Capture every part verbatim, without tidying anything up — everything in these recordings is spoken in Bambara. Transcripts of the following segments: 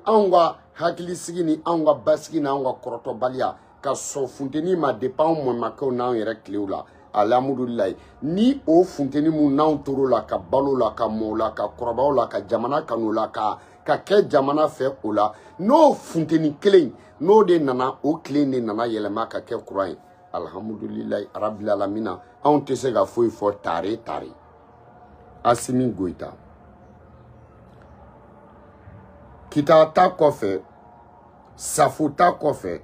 anw ka hakilisigi ni anw ka basigi ni anw ka kɔrɔtɔbaliya ka sɔn funteni ma depuis anw mɔmakɛw n'anw yɛrɛ tilew la alhamdulilayi ni o funteni mun n'anw tor'o la ka balo la ka mɔ la ka kɔrɔbaw la ka jamana kanu la ka ka kɛ jamana fɛ o la n'o funteni kelen n'o de nana o tile de nana yɛlɛma ka kɛ kuran ye alhamdulilayi arabil alamina anw tɛ se ka foyi fɔ tare tare Assimi Goïta kita ta kɔfɛ Safo ta kɔfɛ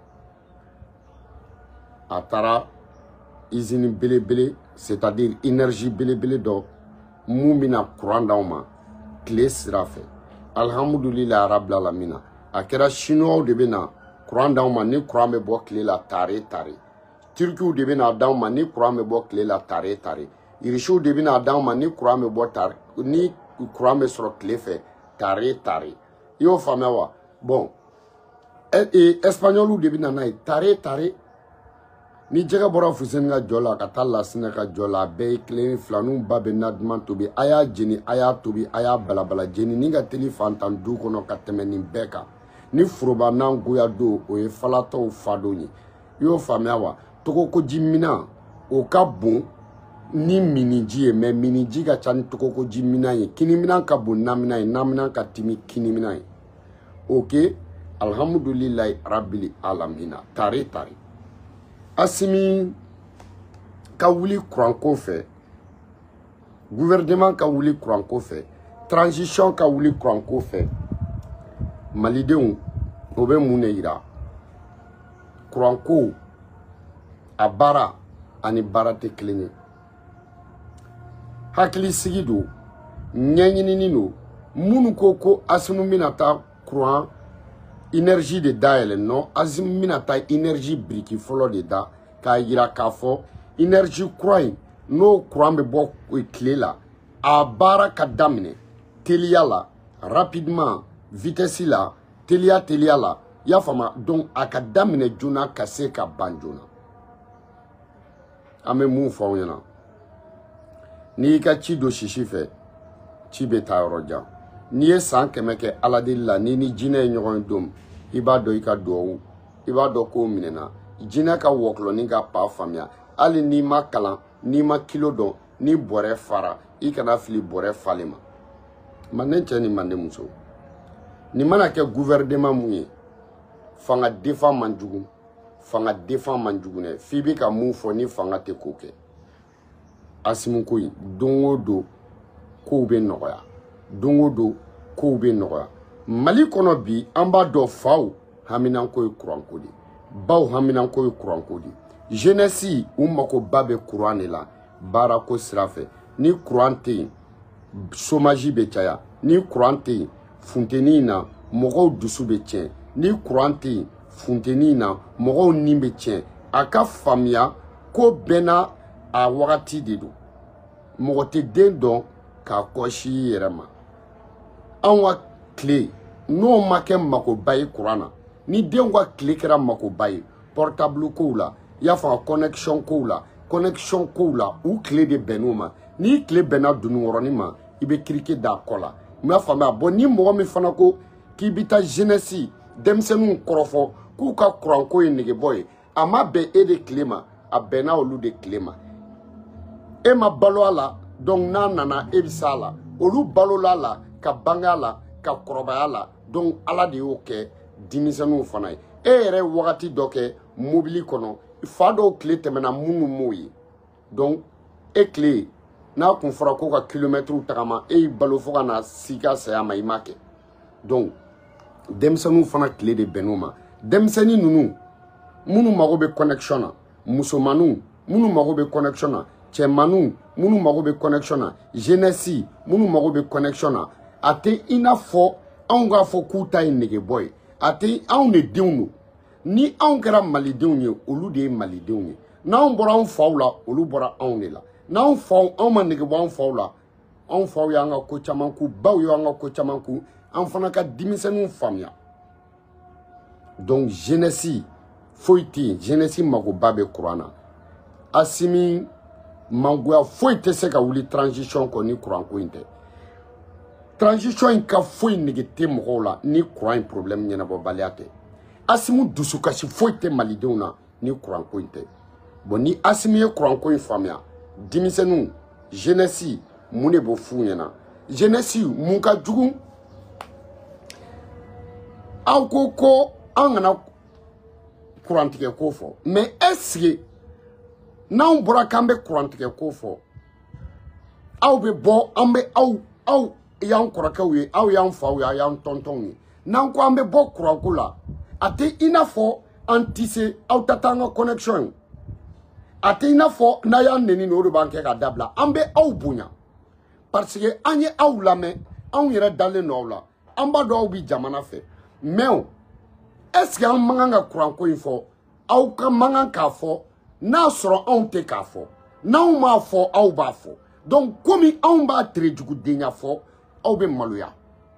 a taara usine belebele c'est-à-dire énergie belebele dɔ mun bɛna courant d'anw ma tile sira fɛ alhamdulilayi arabil alamina a kɛra chinois de bɛna courant d'anw ma ni courant bɛ bɔ tile la tare tare turkiw de bɛna d'anw ma ni courant bɛ bɔ tile la tare tare irisiw de bɛna d'anw ma ni courant bɛ bɔ tare ni courant bɛ sɔrɔ tile fɛ tare tare i y'o faamuya wa bon espagnoliw de bɛna n'a ye tare tare ni jɛgɛ bɔra Fuseni ka jɔ la ka taa Lasinɛ ka jɔ la a bɛɛ ye kelen fila n'u ba bɛ na duman tobi a y'a jeni a y'a tobi a y'a balabala jeni ni ka teli fantan du kɔnɔ ka tɛmɛ nin bɛɛ kan ni foroba n'an goya don o ye falatɔw fadon ye i y'o faamuya wa tɔgɔkoji minan o ka bon ni miniji ye mais miniji ka ca ni tɔgɔkoji minan ye kini minan ka bon na minan ye na minan ka timi kini minan ye ok alhamdulilayi rabbil alamina tare tare Assimi ka wuli courant ko fɛ gouvernement ka wuli courant ko fɛ transition ka wuli courant ko fɛ malidenw o bɛ mun de yira courant ko a baara ani baara tɛ kelen ye hakilisigi don ɲɛɲinini don minnu ko ko Assimi bɛna taa courant énergie de dayɛlɛ non Assimi bɛna taa énergie biriki fɔlɔ de da k'a yira k'a fɔ énergie kura in n'o courant bɛ bɔ tile la a baara ka daminɛ teliya la rapidement vitesse la teliya teliya la i y'a faamu donc a ka daminɛ joona ka se ka ban joona an bɛ mun fɔ aw ɲɛna n'i y'i ka ci don sisi fɛ ci bɛ taa yɔrɔ jan n'i ye san kɛmɛ kɛ ala deli la n'i ni jinɛ ye ɲɔgɔn don i b'a dɔn i ka duwawu i b'a dɔn k'o minɛna jinɛ ka wɔkulɔni ka pa faamuya hali n'i ma kalan n'i ma kilo dɔn ni bɔrɛ fara i kana fili bɔrɛ falen ma manden cɛ ni manden muso nin mana kɛ gouvernement mun ye fanga defan man jugu fanga defan man jugu dɛ f'i bɛ ka mun fɔ ni fanga tɛ k'o kɛ Assimi ko in don o don kow bɛ nɔgɔya don o don kow bɛ nɔgɔya Mali kɔnɔ bi an b'a dɔn faw haminanko ye courant ko de baw haminanko ye courant ko de jeunesse u magoba bɛ courant de la baarako sira fɛ ni courant tɛ yen chômage bɛ caya ni courant tɛ yen funteni in na mɔgɔw dusu bɛ tiɲɛ ni courant tɛ yen funteni in na mɔgɔw ni bɛ tiɲɛ a ka faamuya ko bɛɛ n'a a wagati de don mɔgɔ tɛ den dɔn k'a kɔsi i yɛrɛ ma anw ka tile n'o ma kɛ magoba ye courant na ni denw ka tile kɛra magoba ye portable kow la i y'a fɔ connexion kow la connexion kow la u tile de bɛnn'o ma n'i tile bɛnna dununkɔrɔnin ma i bɛ kirike da kɔ la i m'a faamuya bon ni mɔgɔ min fana ko k'i bɛ taa jeunesse denmisɛnninw kɔrɔfɔ k'u ka courant ko ye negebɔ ye a ma bɛn e de tile ma a bɛnna olu de tile ma e ma balo a la donc n'a nana e bɛ s'a la olu balola la ka bange a la ka kɔrɔbaya la donc ala de y'o kɛ denmisɛnninw fana ye e yɛrɛ ye wagati dɔ kɛ mobili kɔnɔ fa dɔw tile tɛmɛna minnu m'o ye donc e tile n'a kun fɔra ko ka kilomɛtiriw tagama e y'i balo fo ka na s'i ka saya ma i m'a kɛ donc denmisɛnninw fana tile de bɛnn'o ma denmisɛnnin ninnu minnu mago bɛ connexion na musomaninw minnu mago bɛ connexion na cɛmaninw minnu mago bɛ connexion na jeunesse minnu mago bɛ connexion na a tɛ i n'a fɔ anw k'a fɔ k'u ta ye negebɔ ye a tɛ anw de denw don ni anw kɛra malidenw ye olu de ye malidenw ye n'anw bɔra anw faw la olu bɔra anw de la n'anw faw anw ma negebɔ anw faw la anw faw y'an ka ko caman k'u baw y'an ka ko caman k'u an fana ka denmisɛnninw faamuya donc jeunesse foyi tɛ yen jeunesse magoba bɛ courant na Assimi mangoya foyi tɛ se ka wuli transition kɔ ni courant ko in tɛ transition in ka foyi négité mɔgɔw la ni courant in problème ɲɛnabɔbaliya tɛ Asimu dusukasi foyi tɛ malidenw na ni courant ko in tɛ bon ni Asimu ye courant ko in faamuya denmisɛnninw jeunesse mun de b'o f'u ɲɛna jeunesse mun ka jugu aw ko ko an kana courant tigɛ ko fɔ mais est-ce que n'anw bɔra k'an bɛ courant tigɛ ko fɔ aw bɛ bɔ an bɛ aw aw y'an kɔrɔkɛw ye aw y'an faw ye aw y'an tɔntɔnw ye n'an ko an bɛ bɔ courant ko la a tɛ i n'a fɔ an tɛ se aw ta t'an ka connexion ye a tɛ i n'a fɔ n'a y'an neni o de b'an kɛ ka dabila an bɛ aw bonya parce que an ye aw lamɛn anw yɛrɛ dalen don aw la an b'a dɔn aw bɛ jamana fɛ mais est-ce que an man kan ka courant ko in fɔ aw ka man kan k'a fɔ n'a sɔrɔ anw tɛ k'a fɔ n'anw m'a fɔ aw b'a fɔ donc komi anw b'a tere jugudenya fɔ aw bɛ maloya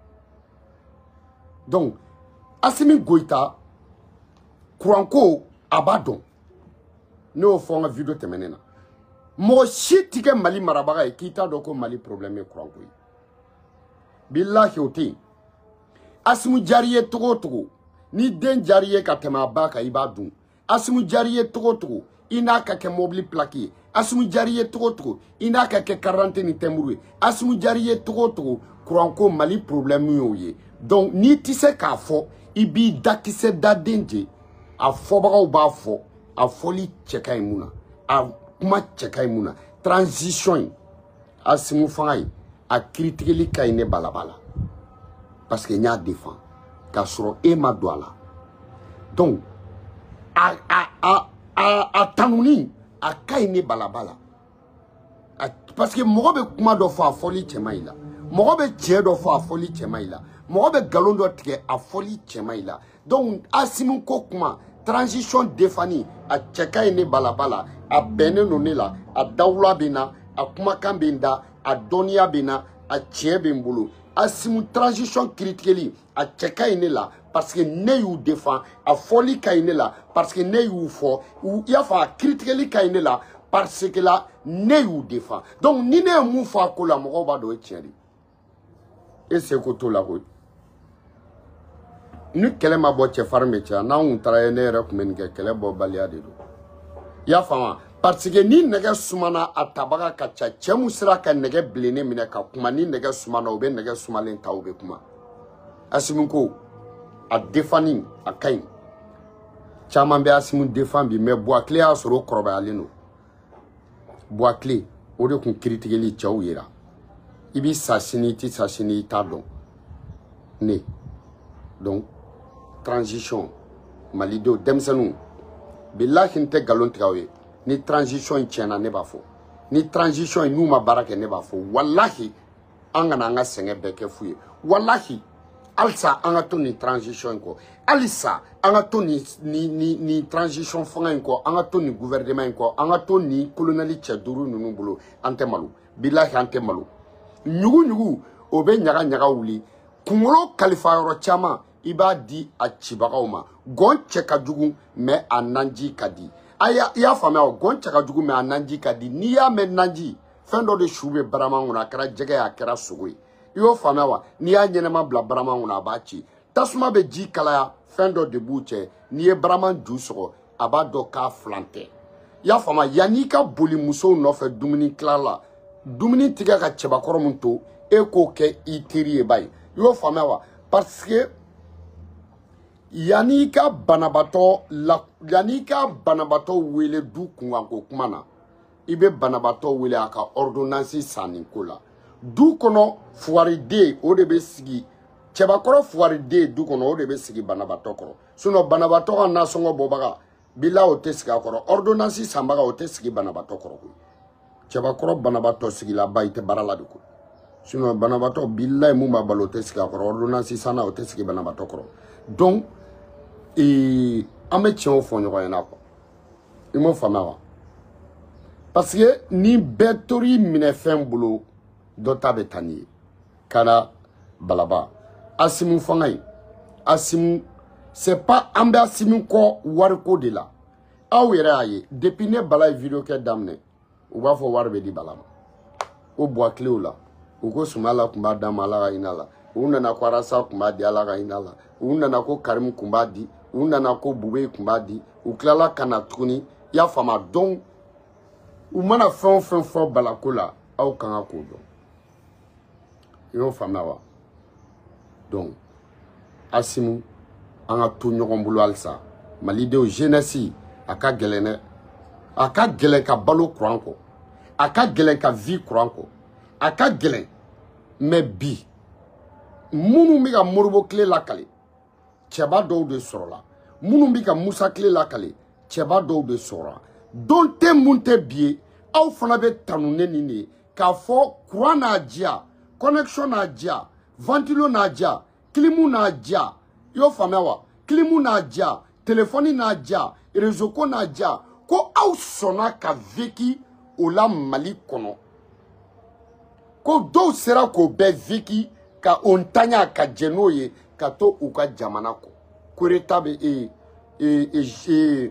donc Assimi Goïta courant ko a b'a dɔn ne y'o fɔ n ka vidéo tɛmɛnen na mɔgɔ si tɛ kɛ Mali marabaga ye k'i t'a dɔn ko Mali problème ye courant ko ye billahi o tɛ yen Assimi jari ye togo o togo ni den jari ye ka tɛmɛ a ba kan i b'a dun Assimi jari ye togo o togo i n'a ka kɛ mobili plaque ye Assimi jari ye togo o togo i n'a ka kɛ carte ni timbre ye Assimi jari ye togo o togo courant ko Mali problème y'o ye donc n'i tɛ se k'a fɔ i b'i dakisɛ da den je a fɔbagaw b'a fɔ a fɔli cɛ ka ɲi mun na a kuma cɛ ka ɲi mun na transition in Assimi fanga ye a kiritigɛli ka ɲi ne balabala parce que n y'a défend k'a sɔrɔ e ma don a la donc a a a a a tanuni a ka ɲi ne balabala parce que mɔgɔ bɛ kuma dɔ fɔ a fɔli cɛ man ɲi la mɔgɔ bɛ tiɲɛ dɔ fɔ a fɔli cɛ man ɲi la mɔgɔ bɛ galon dɔ tigɛ a fɔli cɛ man ɲi la donc Assimi ko kuma transition défani a cɛ ka ɲi ne balabala a bɛnnen don ne la a dawula bɛ n na a kumakan bɛ n da a dɔnniya bɛ n na a tiɲɛ bɛ n bolo Assimi transition critiqueli a cɛ ka ɲi ne la parce que ne y'u défend a fɔli ka ɲi ne la parce que ne y'u fɔ i y'a fɔ a critiqueli ka ɲi ne la parce que la ne y'u défend donc ni ne ye mun fɔ a ko la mɔgɔw b'a dɔn o ye tiɲɛ de ye e seko t'o la koyi ni kɛlɛ ma bɔ cɛfarin bɛ caya n'anw kun taara ye ne yɛrɛ tun bɛ nin kɛ kɛlɛ bɔbaliya de don i y'a faamu parce que ni nɛgɛ sumana a tabaga ka ca cɛ mun sera ka nɛgɛ bilennen minɛ ka kuma ni nɛgɛ sumana u bɛ nɛgɛ sumalen ta u bɛ kuma Assimi ko a défani a ka ɲi caman bɛ Assimi défend bi mais Buakile y'a sɔrɔ o kɔrɔbayalen don Buakile o de tun kiritigɛli cɛw yera i b'i sa sini i tɛ sa sini i t'a dɔn ne donc transition malidenw denmisɛnninw billahi n tɛ nkalon tigɛ aw ye ni transition in tiɲɛna ne b'a fɔ ni transition in n'u ma baara kɛ ne b'a fɔ wallahi an kana an ka sɛgɛn bɛɛ kɛ fu ye wallahi halisa an ka to nin transition in kɔ halisa an ka to nin ni ni ni transition fanga in kɔ an ka to nin gouvernement in kɔ an ka to nin colonel cɛ duuru ninnu bolo an tɛ malo billahi an tɛ malo ɲugu ɲugu o bɛ ɲaga ɲaga wuli kunkolo kalifa yɔrɔ caman i b'a di a cibagaw ma gɔn cɛ ka jugu mais a nanji ka di a y'a i y'a faamuya o gɔn cɛ ka jugu mais a nanji ka di n'i y'a mɛn nanji fɛn dɔ de su bɛ barama kɔnɔ a kɛra jɛgɛ ye a kɛra sogo ye i y'o faamuya wa n'i y'a ɲɛnɛma bila barama kɔnɔ a b'a ci tasuma bɛ ji kalaya fɛn dɔ de b'u cɛ n'i ye barama ju sɔgɔ a b'a dɔn k'a filan tɛ i y'a faamuya yanni i ka boli musow nɔfɛ dumuni tila la dumuni tigɛ ka cɛbakɔrɔ min to e k'o kɛ i teri ye ba ye i y'o faamuya wa parce que yanni i ka banabaatɔ la yanni i ka banabaatɔ wele du kunkanko kuma na i bɛ banabaatɔ wele a ka ordonnance san nin ko la du kɔnɔ fugariden o de bɛ sigi cɛbakɔrɔ fugariden du kɔnɔ o de bɛ sigi banabaatɔ kɔrɔ sinon banabaatɔ ka nasɔngɔ bɔbaga bila o tɛ sigi a kɔrɔ ordonnance sanbaga o tɛ sigi banabaatɔ kɔrɔ koyi cɛbakɔrɔ banabaatɔ sigila ba i tɛ baara la de koyi sinon banabaatɔ billahi mun b'a balo o tɛ sigi a kɔrɔ ordonnance sanna o tɛ sigi banabaatɔ kɔrɔ donc ee an bɛ tiɲɛw fɔ ɲɔgɔn ɲɛna quoi i m'o faamuya wa parce que ni bɛɛ tori minɛ fɛn bolo dɔ ta bɛ taa n'i ye kana balaba Assimi fanga in Assimi c'est pas an bɛ Assimi kɔ wariko de la aw yɛrɛ y'a ye depuis ne Bala ye vidéo kɛ daminɛ u b'a fɔ wari bɛ di Bala ma o Buakilew la u ko Sumala kun b'a d'a ma Ala ka hinɛ la, u nana ko Arasa kun b'a di Ala ka hinɛ la, u nana ko Karim kun b'a di, u nana ko Bube kun b'a di, u tilala ka na tuguni i y'a faamu donc u mana fɛn o fɛn fɔ balako la aw kan ka k'o dɔn i y'o faamuya wa donc Asimu an ka to ɲɔgɔn bolo halisa Malidenw jeunesse a ka gɛlɛn dɛ a ka gɛlɛn ka balo courant kɔ a ka gɛlɛn ka vie courant kɔ a ka gɛlɛn mais bi minnu bɛ ka Moribo tile lakale cɛba dɔw de sɔrɔla minnu bɛ ka Musa tile lakale cɛba dɔw de sɔrɔla don tɛ mun tɛ bi ye aw fana bɛ tanu ne nin de ye k'a fɔ courant n'a diya connexion n'a diya ventilo n'a diya clim n'a diya i y'o faamuya wa clim n'a diya téléphone n'a diya réseau ko n'a diya ko aw sɔnna ka vécu o la Mali kɔnɔ ko dɔw sera k'o bɛɛ vécu ka o ntanya ka jɛ n'o ye ka to u ka jamana kɔ coup d'état bɛ e e e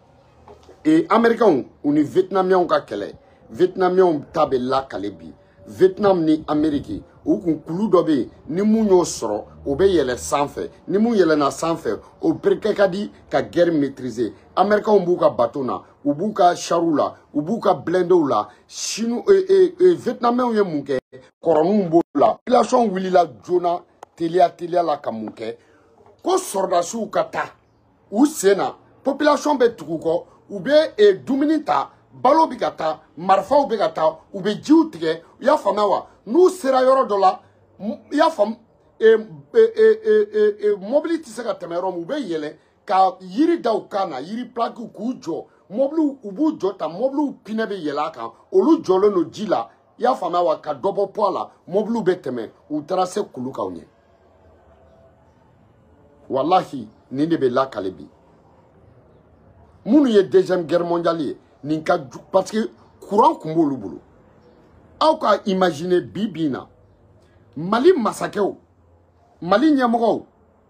e américains u ni vietnamiens ka kɛlɛ vietnamiens ta bɛ lakale bi Vietnam ni Amérique u kun kulu dɔ bɛ yen ni mun y'o sɔrɔ o bɛ yɛlɛ sanfɛ ni mun yɛlɛna sanfɛ o bereke ka di ka guerre maîtriser américains b'u ka bateau na u b'u ka chariw la u b'u ka blindés la chinu e e vietnamiens ye mun kɛ kɔrɔninw b'o la population wulila joona teliya teliya la ka mun kɛ ko sɔrɔdasiw ka taa u sen na population bɛ tugu kɔ u bɛ e dumuni ta balo bɛ ka taa marifaw bɛ ka taa u bɛ jiw tigɛ u y'a faamuya wa n'u sera yɔrɔ dɔ la i y'a faamu mobili tɛ se ka tɛmɛ yɔrɔ min u bɛ yɛlɛ ka yiri da u kan na yiri plakiw k'u jɔ mobiliw u b'u jɔ ta mobiliw pinɛ bɛ yɛlɛ a kan olu jɔlen don ji la i y'a faamuya wa ka dɔ bɔ poids la mobiliw bɛ tɛmɛ u taara se kulu kan ɲɛ walahi nin de bɛ lakale bi minnu ye deuxième guerre mondiale ye nin ka ju parce que courant kun b'olu bolo aw ka imaginer bi bi na Mali masakɛw Mali ɲɛmɔgɔw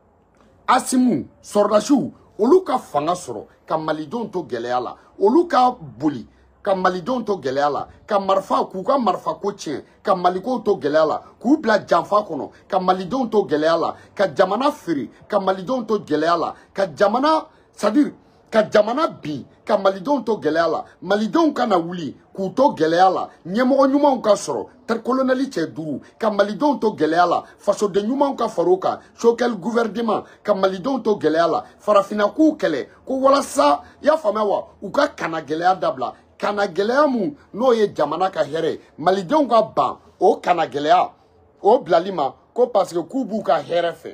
Asimu sɔrɔdasiw olu ka fanga sɔrɔ ka malidenw to gɛlɛya la olu ka boli ka malidenw to gɛlɛya la ka marifa k'u ka marifa ko tiɲɛ ka malikow to gɛlɛya la k'u bila janfa kɔnɔ ka malidenw to gɛlɛya la ka jamana feere ka malidenw to gɛlɛya la ka jamana c'est-à-dire ka jamana bin ka malidenw to gɛlɛya la malidenw ka na wuli k'u to gɛlɛya la ɲɛmɔgɔ ɲumanw ka sɔrɔ kolonɛli cɛ duuru ka malidenw to gɛlɛya la fasoden ɲumanw ka far'o kan sokɛli gouvernement ka malidenw to gɛlɛya la farafinnakow kɛlɛ ko walasa i y'a faamuya wa u ka kana gɛlɛya dabila kana gɛlɛya mun n'o ye jamana ka hɛrɛ malidenw ka ban o kana gɛlɛya o bilali ma ko parce que k'u b'u ka hɛrɛ fɛ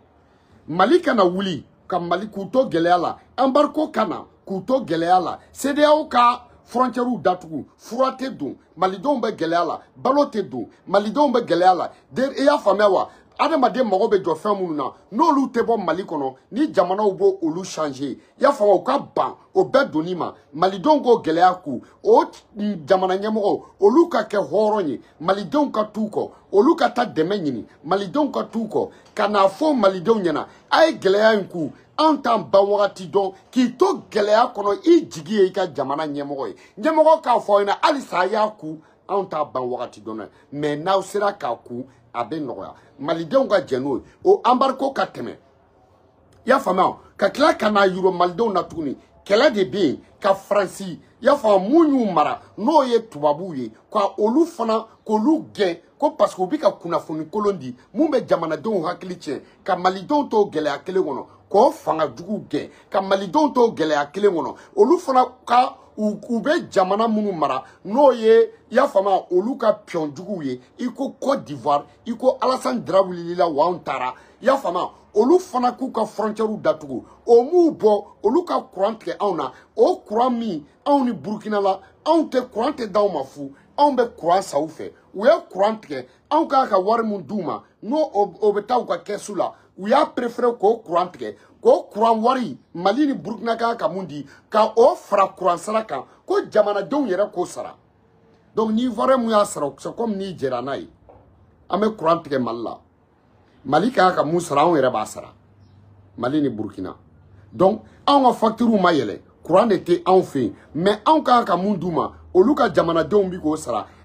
Mali kana wuli ka Mali k'u to gɛlɛya la embargo kana k'u to gɛlɛya la C D A O ka frontières datugu fura tɛ don malidenw bɛ gɛlɛya la balo tɛ don malidenw bɛ gɛlɛya la i y'a faamuya wa adamaden mago bɛ jɔ fɛn minnu na n'olu tɛ bɔ Mali kɔnɔ ni jamanaw b'o olu changer i y'a faamu u ka ban o bɛɛ donni ma malidenw k'o gɛlɛya k'u o jamana ɲɛmɔgɔw olu ka kɛ hɔrɔn ye malidenw ka t'u kɔ olu ka taa dɛmɛ ɲini malidenw ka t'u kɔ ka n'a fɔ malidenw ɲɛna a ye gɛlɛya in k'u an t'an ban wagati dɔn k'i to gɛlɛya kɔnɔ i jigi ye i ka jamana ɲɛmɔgɔ ye ɲɛmɔgɔ k'a fɔ aw ɲɛna halisa a y'a ku an t'a ban wagati dɔn dɛ mais n'aw sera k'a ku a bɛ nɔgɔya malidenw ka jɛ n'o ye o embargo ka tɛmɛ i y'a faamuya ka tila ka n'a yiro malidenw na tuguni kɛlɛ de bɛ yen ka Faransi i y'a faamu mun y'u mara n'o ye tubabuw ye ka olu fana k'olu gɛn ko parce que u bɛ ka kunnafoni kolon di mun bɛ jamanadenw hakili tiɲɛ ka malidenw to gɛlɛya kelen kɔnɔ k'o fanga jugu gɛn ka malidenw to gɛlɛya kelen kɔnɔ olu fana ka u bɛ jamana minnu mara n'o ye i y'a faamuya olu ka pion juguw ye i ko Côte d'Ivoire i ko Alassane Dra wulila wa anw taara i y'a faamuya olu fana k'u ka frontières datugu o m'u bɔ olu ka courant tigɛ anw na o courant min anw ni Burkina la anw tɛ courant tɛ d'anw ma fu anw bɛ courant sa u fɛ u ye courant tigɛ anw k'a ka wari min d'u ma n'o o bɛ taa u ka kɛsu la u y'a préféré k'o courant tigɛ k'o courant wari Mali ni Burkina k'a ka mun di ka o fara courant sara kan ko jamanadenw yɛrɛ k'o sara donc ni Ivoirien mun y'a sara c'est comme ni jɛra n'a ye an bɛ courant tigɛ Mali la Mali k'a ka mun sara anw yɛrɛ b'a sara Mali ni Burkina donc anw ka facture ma yɛlɛ courant de tɛ anw fɛ yen mais anw k'a ka mun d'u ma olu ka jamanadenw bi k'o sara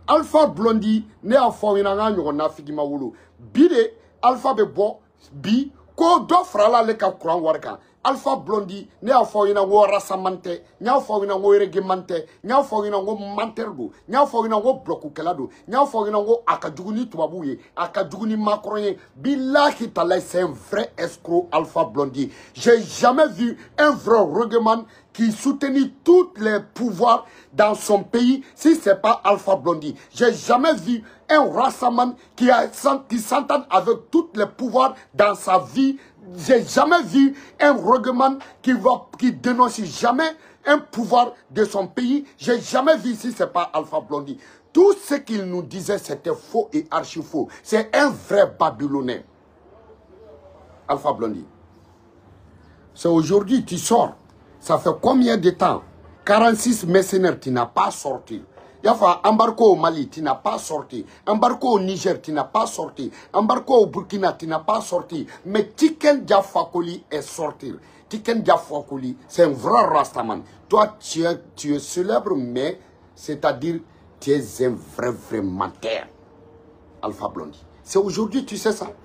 Alpha Blondy ne a fɔ ɲɛna n ka ɲɔgɔnna figima wolo bi de Alpha bɛ bɔ bi ko dɔ farala ale ka kuran wari kan Alpha Blondy ne y'a fɔ ɲɛna ko rassemblement tɛ n y'a fɔ ɲɛna ko règlement tɛ n y'a fɔ ɲɛna ko menteur don n y'a fɔ ɲɛna ko blocukɛla don n y'a fɔ ɲɛna ko a ka jugu ni tubabuw ye a ka jugu ni Macron ye billahi talahi c'est un vrai escroc Alpha Blondy. J'ai jamais vu un vrai règlement qui soutenait tous les pouvoirs dans son pays si c'est pas Alpha Blondy. J'ai jamais vu un rassemblement qui, a, qui s'entend avec tous les pouvoirs dans sa vie. J'ai jamais vu un règlement qui va qui dénonce jamais un pouvoir de son pays. J'ai jamais vu si c'est pas Alpha Blondy. Tout ce qu'il nous disait c'était faux et archi faux. C'est un vrai Babylonais. Alpha Blondy. C'est aujourd'hui tu sors. Ça fait combien de temps? quarante-six mercenaires, tu n'as pas sorti. Il y a embarqué au Mali, tu n'as pas sorti. Embarqué au Niger, tu n'as pas sorti. Embarqué au Burkina, tu n'as pas sorti. Mais Tiken Diafakoli est sorti. Tiken Diafakoli, c'est un vrai rastaman. Toi, tu es, tu es célèbre, mais c'est-à-dire, tu es un vrai, vrai menteur. Alpha Blondy. C'est aujourd'hui, tu sais ça.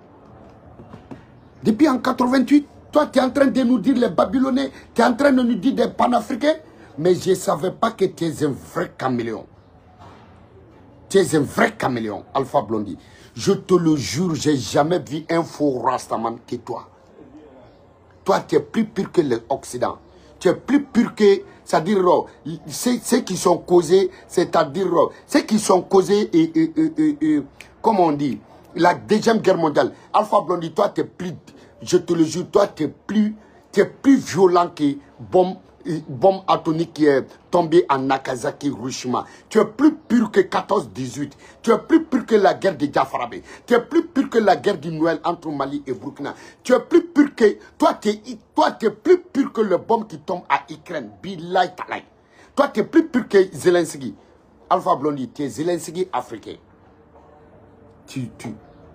Depuis en quatre-vingt-huit, toi, tu es en train de nous dire les Babylonais, tu es en train de nous dire des panafricains, mais je ne savais pas que tu es un vrai caméléon. Tu es un vrai caméléon, Alpha Blondy. Je te le jure, je n'ai jamais vu un faux rastaman que toi. Toi, tu es plus pur que l'Occident. Tu es plus pur que, c'est-à-dire, ceux qui sont causés, c'est-à-dire, ceux qui sont causés, et, et, et, et, et, comment on dit, la deuxième guerre mondiale. Alpha Blondy, toi, tu es plus... Je te le jure, toi, tu es plus, tu es plus violent que bombe, bombe atomique qui est tombée en Nagasaki, Hiroshima. Tu es plus pur que quatorze dix-huit. Tu es plus pur que la guerre de Diafarabé. Tu es plus pur que la guerre du Noël entre Mali et Burkina. Tu es plus pur que... Toi, tu es, toi, tu es plus pur que le bombe qui tombe à Ukraine. Billahi talai. Toi, tu es plus pur que Zelensky. Alpha Blondy, tu es Zelensky africain. Tu... tu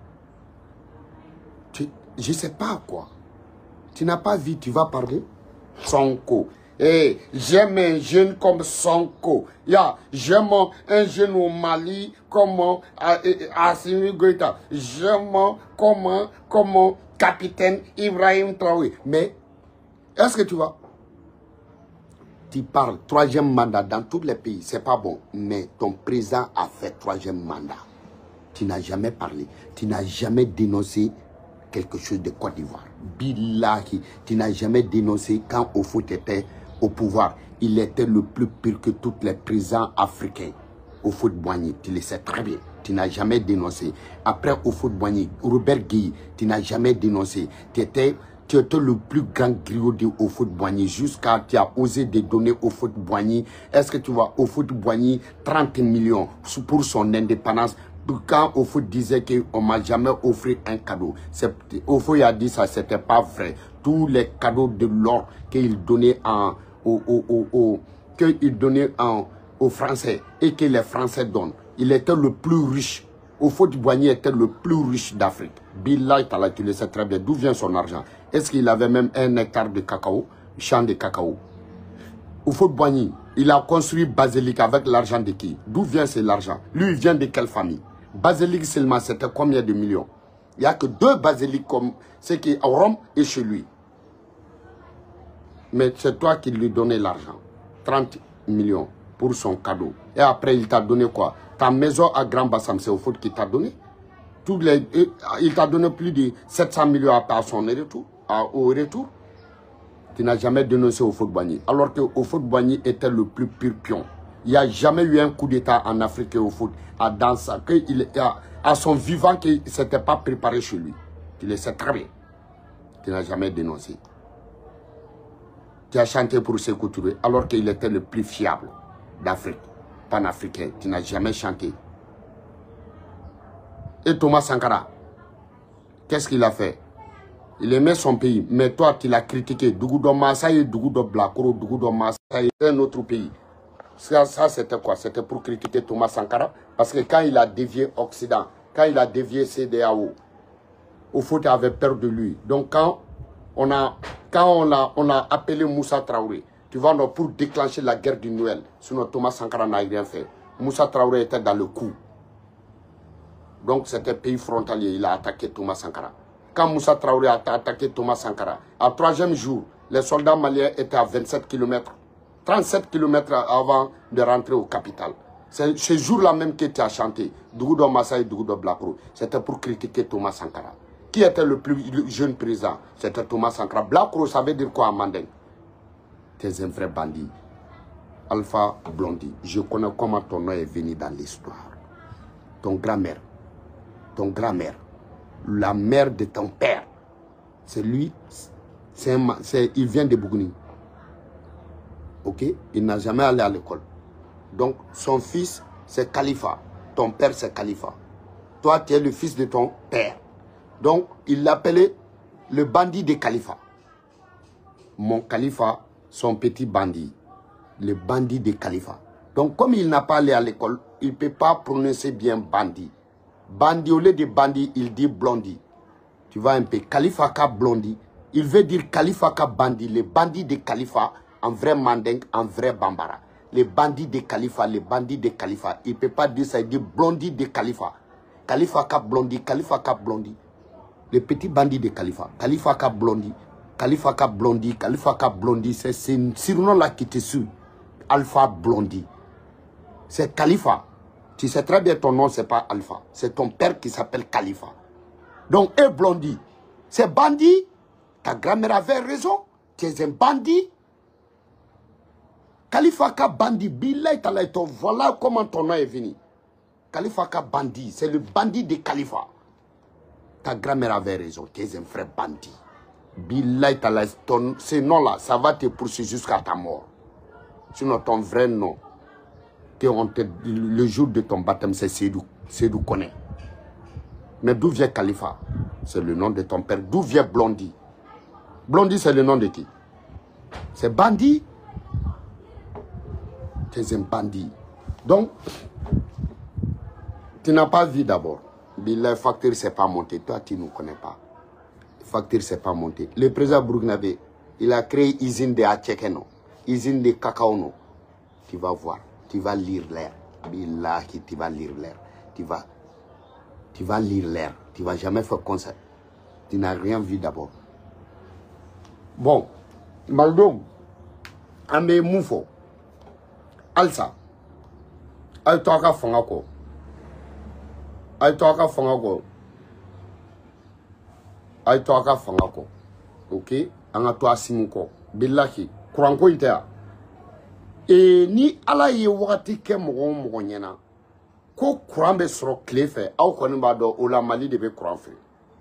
Je ne sais pas quoi. Tu n'as pas vu, tu vas parler. Sonko. Eh, j'aime un jeune comme Sonko. Yeah, j'aime un jeune au Mali comme Assimi Goïta. J'aime comme, comme capitaine Ibrahim Traoré. Mais, est-ce que tu vois? Tu parles troisième mandat dans tous les pays. C'est pas bon. Mais ton président a fait troisième mandat. Tu n'as jamais parlé. Tu n'as jamais dénoncé quelque chose de Côte d'Ivoire. Billahi, tu n'as jamais dénoncé quand Ofout était au pouvoir. Il était le plus pur que tous les présidents africains. Ofout Boigny, tu le sais très bien. Tu n'as jamais dénoncé. Après Ofout Boigny, Robert Guy, tu n'as jamais dénoncé. Tu étais, tu étais le plus grand griot de Ofout Boigny jusqu'à tu as osé de donner Ofout Boigny. Est-ce que tu vois Ofout Boigny trente millions pour son indépendance? Quand Ofout disait qu'on ne m'a jamais offert un cadeau, Ofout a dit ça, c'était pas vrai. Tous les cadeaux de l'or qu'il donnait en, au, au, au, au, qu'il donnait en, aux Français et que les Français donnent, il était le plus riche. Ofout Boigny était le plus riche d'Afrique. Billahi Tala, tu le sais très bien. D'où vient son argent? Est-ce qu'il avait même un hectare de cacao, champ de cacao? Ofout Boigny, il a construit Basilique avec l'argent de qui? D'où vient cet argent? Lui, il vient de quelle famille? Basilique seulement, c'était combien de millions? Il n'y a que deux basiliques comme ce qui est à Rome et chez lui. Mais c'est toi qui lui donnais l'argent. trente millions pour son cadeau. Et après, il t'a donné quoi? Ta maison à Grand Bassam, c'est Ofout qui t'a donné. Tous les, il t'a donné plus de sept cents millions à son retour, à, au retour. Tu n'as jamais dénoncé Ofout Boigny. Alors que Ofout Boigny était le plus pur pion. Il n'y a jamais eu un coup d'État en Afrique au foot à dans ça, que il, à, à son vivant qu'il ne s'était pas préparé chez lui. Tu le sais très bien. Tu n'as jamais dénoncé. Tu as chanté pour Sékou Touré alors qu'il était le plus fiable d'Afrique, panafricain. Tu n'as jamais chanté. Et Thomas Sankara, qu'est-ce qu'il a fait? Il aimait son pays, mais toi tu l'as critiqué. Dougoudo Massaï, Dougoudo Blakoro, Dougoudo Massaï, c'est un autre pays. Ça, ça c'était quoi? C'était pour critiquer Thomas Sankara. Parce que quand il a dévié Occident, quand il a dévié C D A O, Ofout avait peur de lui. Donc quand on a, quand on a, on a appelé Moussa Traoré, tu vois, pour déclencher la guerre du Noël, sinon Thomas Sankara n'a rien fait. Moussa Traoré était dans le coup. Donc c'était pays frontalier, il a attaqué Thomas Sankara. Quand Moussa Traoré a attaqué Thomas Sankara, à troisième jour, les soldats maliens étaient à vingt-sept kilomètres, trente-sept kilomètres avant de rentrer au capital. C'est ce jour-là même qui était à chanter, Dougoudo Massa et Dougoudo Blakro. C'était pour critiquer Thomas Sankara. Qui était le plus jeune président? C'était Thomas Sankara. Blakro, ça veut dire quoi à Mandeng? T'es un vrai bandit. Alpha Blondy, je connais comment ton nom est venu dans l'histoire. Ton grand-mère, ton grand-mère, la mère de ton père, c'est lui, c'est il vient de Bougouni. Ok? Il n'a jamais allé à l'école. Donc, son fils, c'est Khalifa. Ton père, c'est Khalifa. Toi, tu es le fils de ton père. Donc, il l'appelait le bandit de Khalifa. Mon Khalifa, son petit bandit. Le bandit de Khalifa. Donc, comme il n'a pas allé à l'école, il ne peut pas prononcer bien bandit. Bandit, au lieu de bandit, il dit blondi. Tu vois un peu, Khalifa ka blondi. Il veut dire Khalifa ka bandit. Les bandits de Khalifa, en vrai manding, en vrai bambara. Les bandits de Khalifa, les bandits de Khalifa. Il ne peut pas dire ça, il dit blondi de Khalifa. Khalifa ka blondi, Khalifa ka blondi. Les petits bandits de Khalifa. Khalifa ka blondi, Khalifa ka blondi, Khalifa ka blondi. C'est ce surnom-là qui te suit. Alpha Blondy. C'est Khalifa. Tu sais très bien ton nom, c'est pas Alpha. C'est ton père qui s'appelle Khalifa. Donc, et Blondy, c'est bandit. Ta grand-mère avait raison. Tu es un bandit. Khalifa ka bandit. Bilay talaito. Voilà comment ton nom est venu. Khalifa ka bandit. C'est le bandit de Khalifa. Ta grand-mère avait raison. Tu es un vrai bandit. Bilay talaito. Ce nom-là, ça va te poursuivre jusqu'à ta mort. Sinon, ton vrai nom, que on te, le jour de ton baptême, c'est Seydou. Seydou connaît. Mais d'où vient Khalifa? C'est le nom de ton père. D'où vient Blondy? Blondy, c'est le nom de qui? C'est bandit. Tu es un bandit. Donc, tu n'as pas vu d'abord. Le facteur ne s'est pas monté. Toi, tu ne connais pas. Le facteur ne s'est pas monté. Le président Burkinabé, il a créé usine de Atchekeno. Usine de cacao, non. Tu vas voir, tu vas lire l'air. Billahi, tu vas lire l'air. Tu vas, tu vas lire l'air. Tu vas jamais faire comme ça. Tu n'as rien vu d'abord. Bon, Maldom, Amé Moufo, Alsa, Aïtoaka Fangako, Aïtoaka Fangako, Aïtoaka Fangako, ok, Anatoa Simuko, Billahi. Kuranko ite ya. E ni ala ye wakati ke mɔgɔ mɔgɔ ɲɛna ko kuran bɛ sɔrɔ tile fɛ aw kɔni b'a dɔn o la Mali de bɛ kuran feere.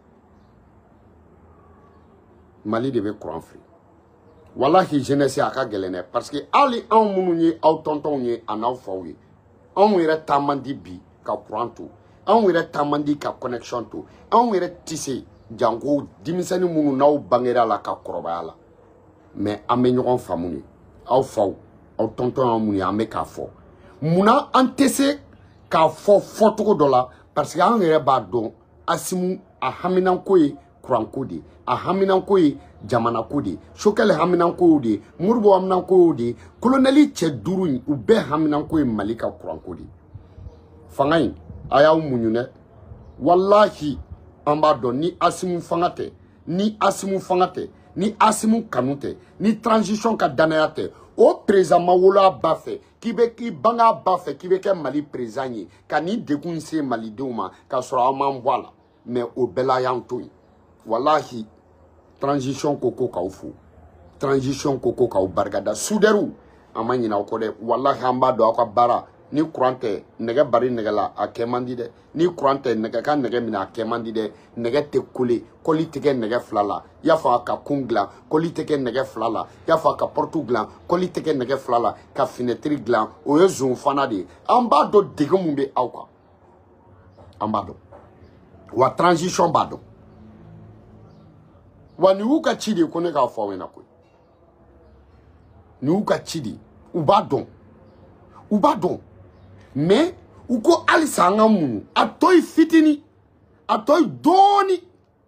Mali de bɛ kuran feere. Wallahi jeunesse a ka gɛlɛn dɛ parce que hali anw minnu ye aw tɔntɔnw ye a n'aw faw ye anw yɛrɛ taa man di bi ka kuran to anw yɛrɛ taa man di ka connexion to anw yɛrɛ tɛ se janko denmisɛnnin minnu n'aw bangera la ka kɔrɔbaya la. Mais an bɛ ɲɔgɔn faamu ye aw faw aw tɔntɔn y'an mun ye an bɛ k'a fɔ munna an tɛ se k'a fɔ fɔcogo dɔ la parce que an yɛrɛ b'a dɔn Asimu a haminanko ye kuranko de a haminanko ye jamanako de Sokɛli haminanko y'o de Moribo haminanko y'o de kolonɛli cɛ duuru in u bɛɛ haminanko ye Mali ka kuranko de fanga in a y'aw muɲu dɛ wallahi an b'a dɔn ni Asimu fanga tɛ ni Asimu fanga tɛ ni Asimu kanu tɛ ni transition ka danaya tɛ o président ma wolo a ba fɛ k'i bɛ k'i banga a ba fɛ k'i bɛ kɛ Mali président ye ka ni degun se malidenw ma k'a sɔrɔ aw m'an bɔ a la mais o bɛɛ la y'an to yen wallahi transition ko ko k'aw fo transition ko ko k'aw barikada soudeur an ma ɲinɛ aw kɔ dɛ wallahi an b'a dɔn aw ka baara ni courant tɛ nɛgɛ bari nɛgɛ la a kɛ man di dɛ ni courant tɛ nɛgɛ ka nɛgɛ minɛ a kɛ man di dɛ nɛgɛ tɛ kole kɔli tɛ kɛ nɛgɛ fila la i y'a fɔ a ka kun dilan kɔli tɛ kɛ nɛgɛ fila la i y'a fɔ a ka porte dilan kɔli tɛ kɛ nɛgɛ fila la ka fenêtre dilan o ye zon fana de ye an b'a dɔn degun mun bɛ aw kan an b'a dɔn wa transition b'a dɔn wa nin y'u ka ci de ye ko ne k'a fɔ aw ɲɛna koyi nin y'u ka ci de ye u b'a dɔn u b'a dɔn mais u ko halisa an ka muɲu a tɔ ye fitini a tɔ ye dɔɔni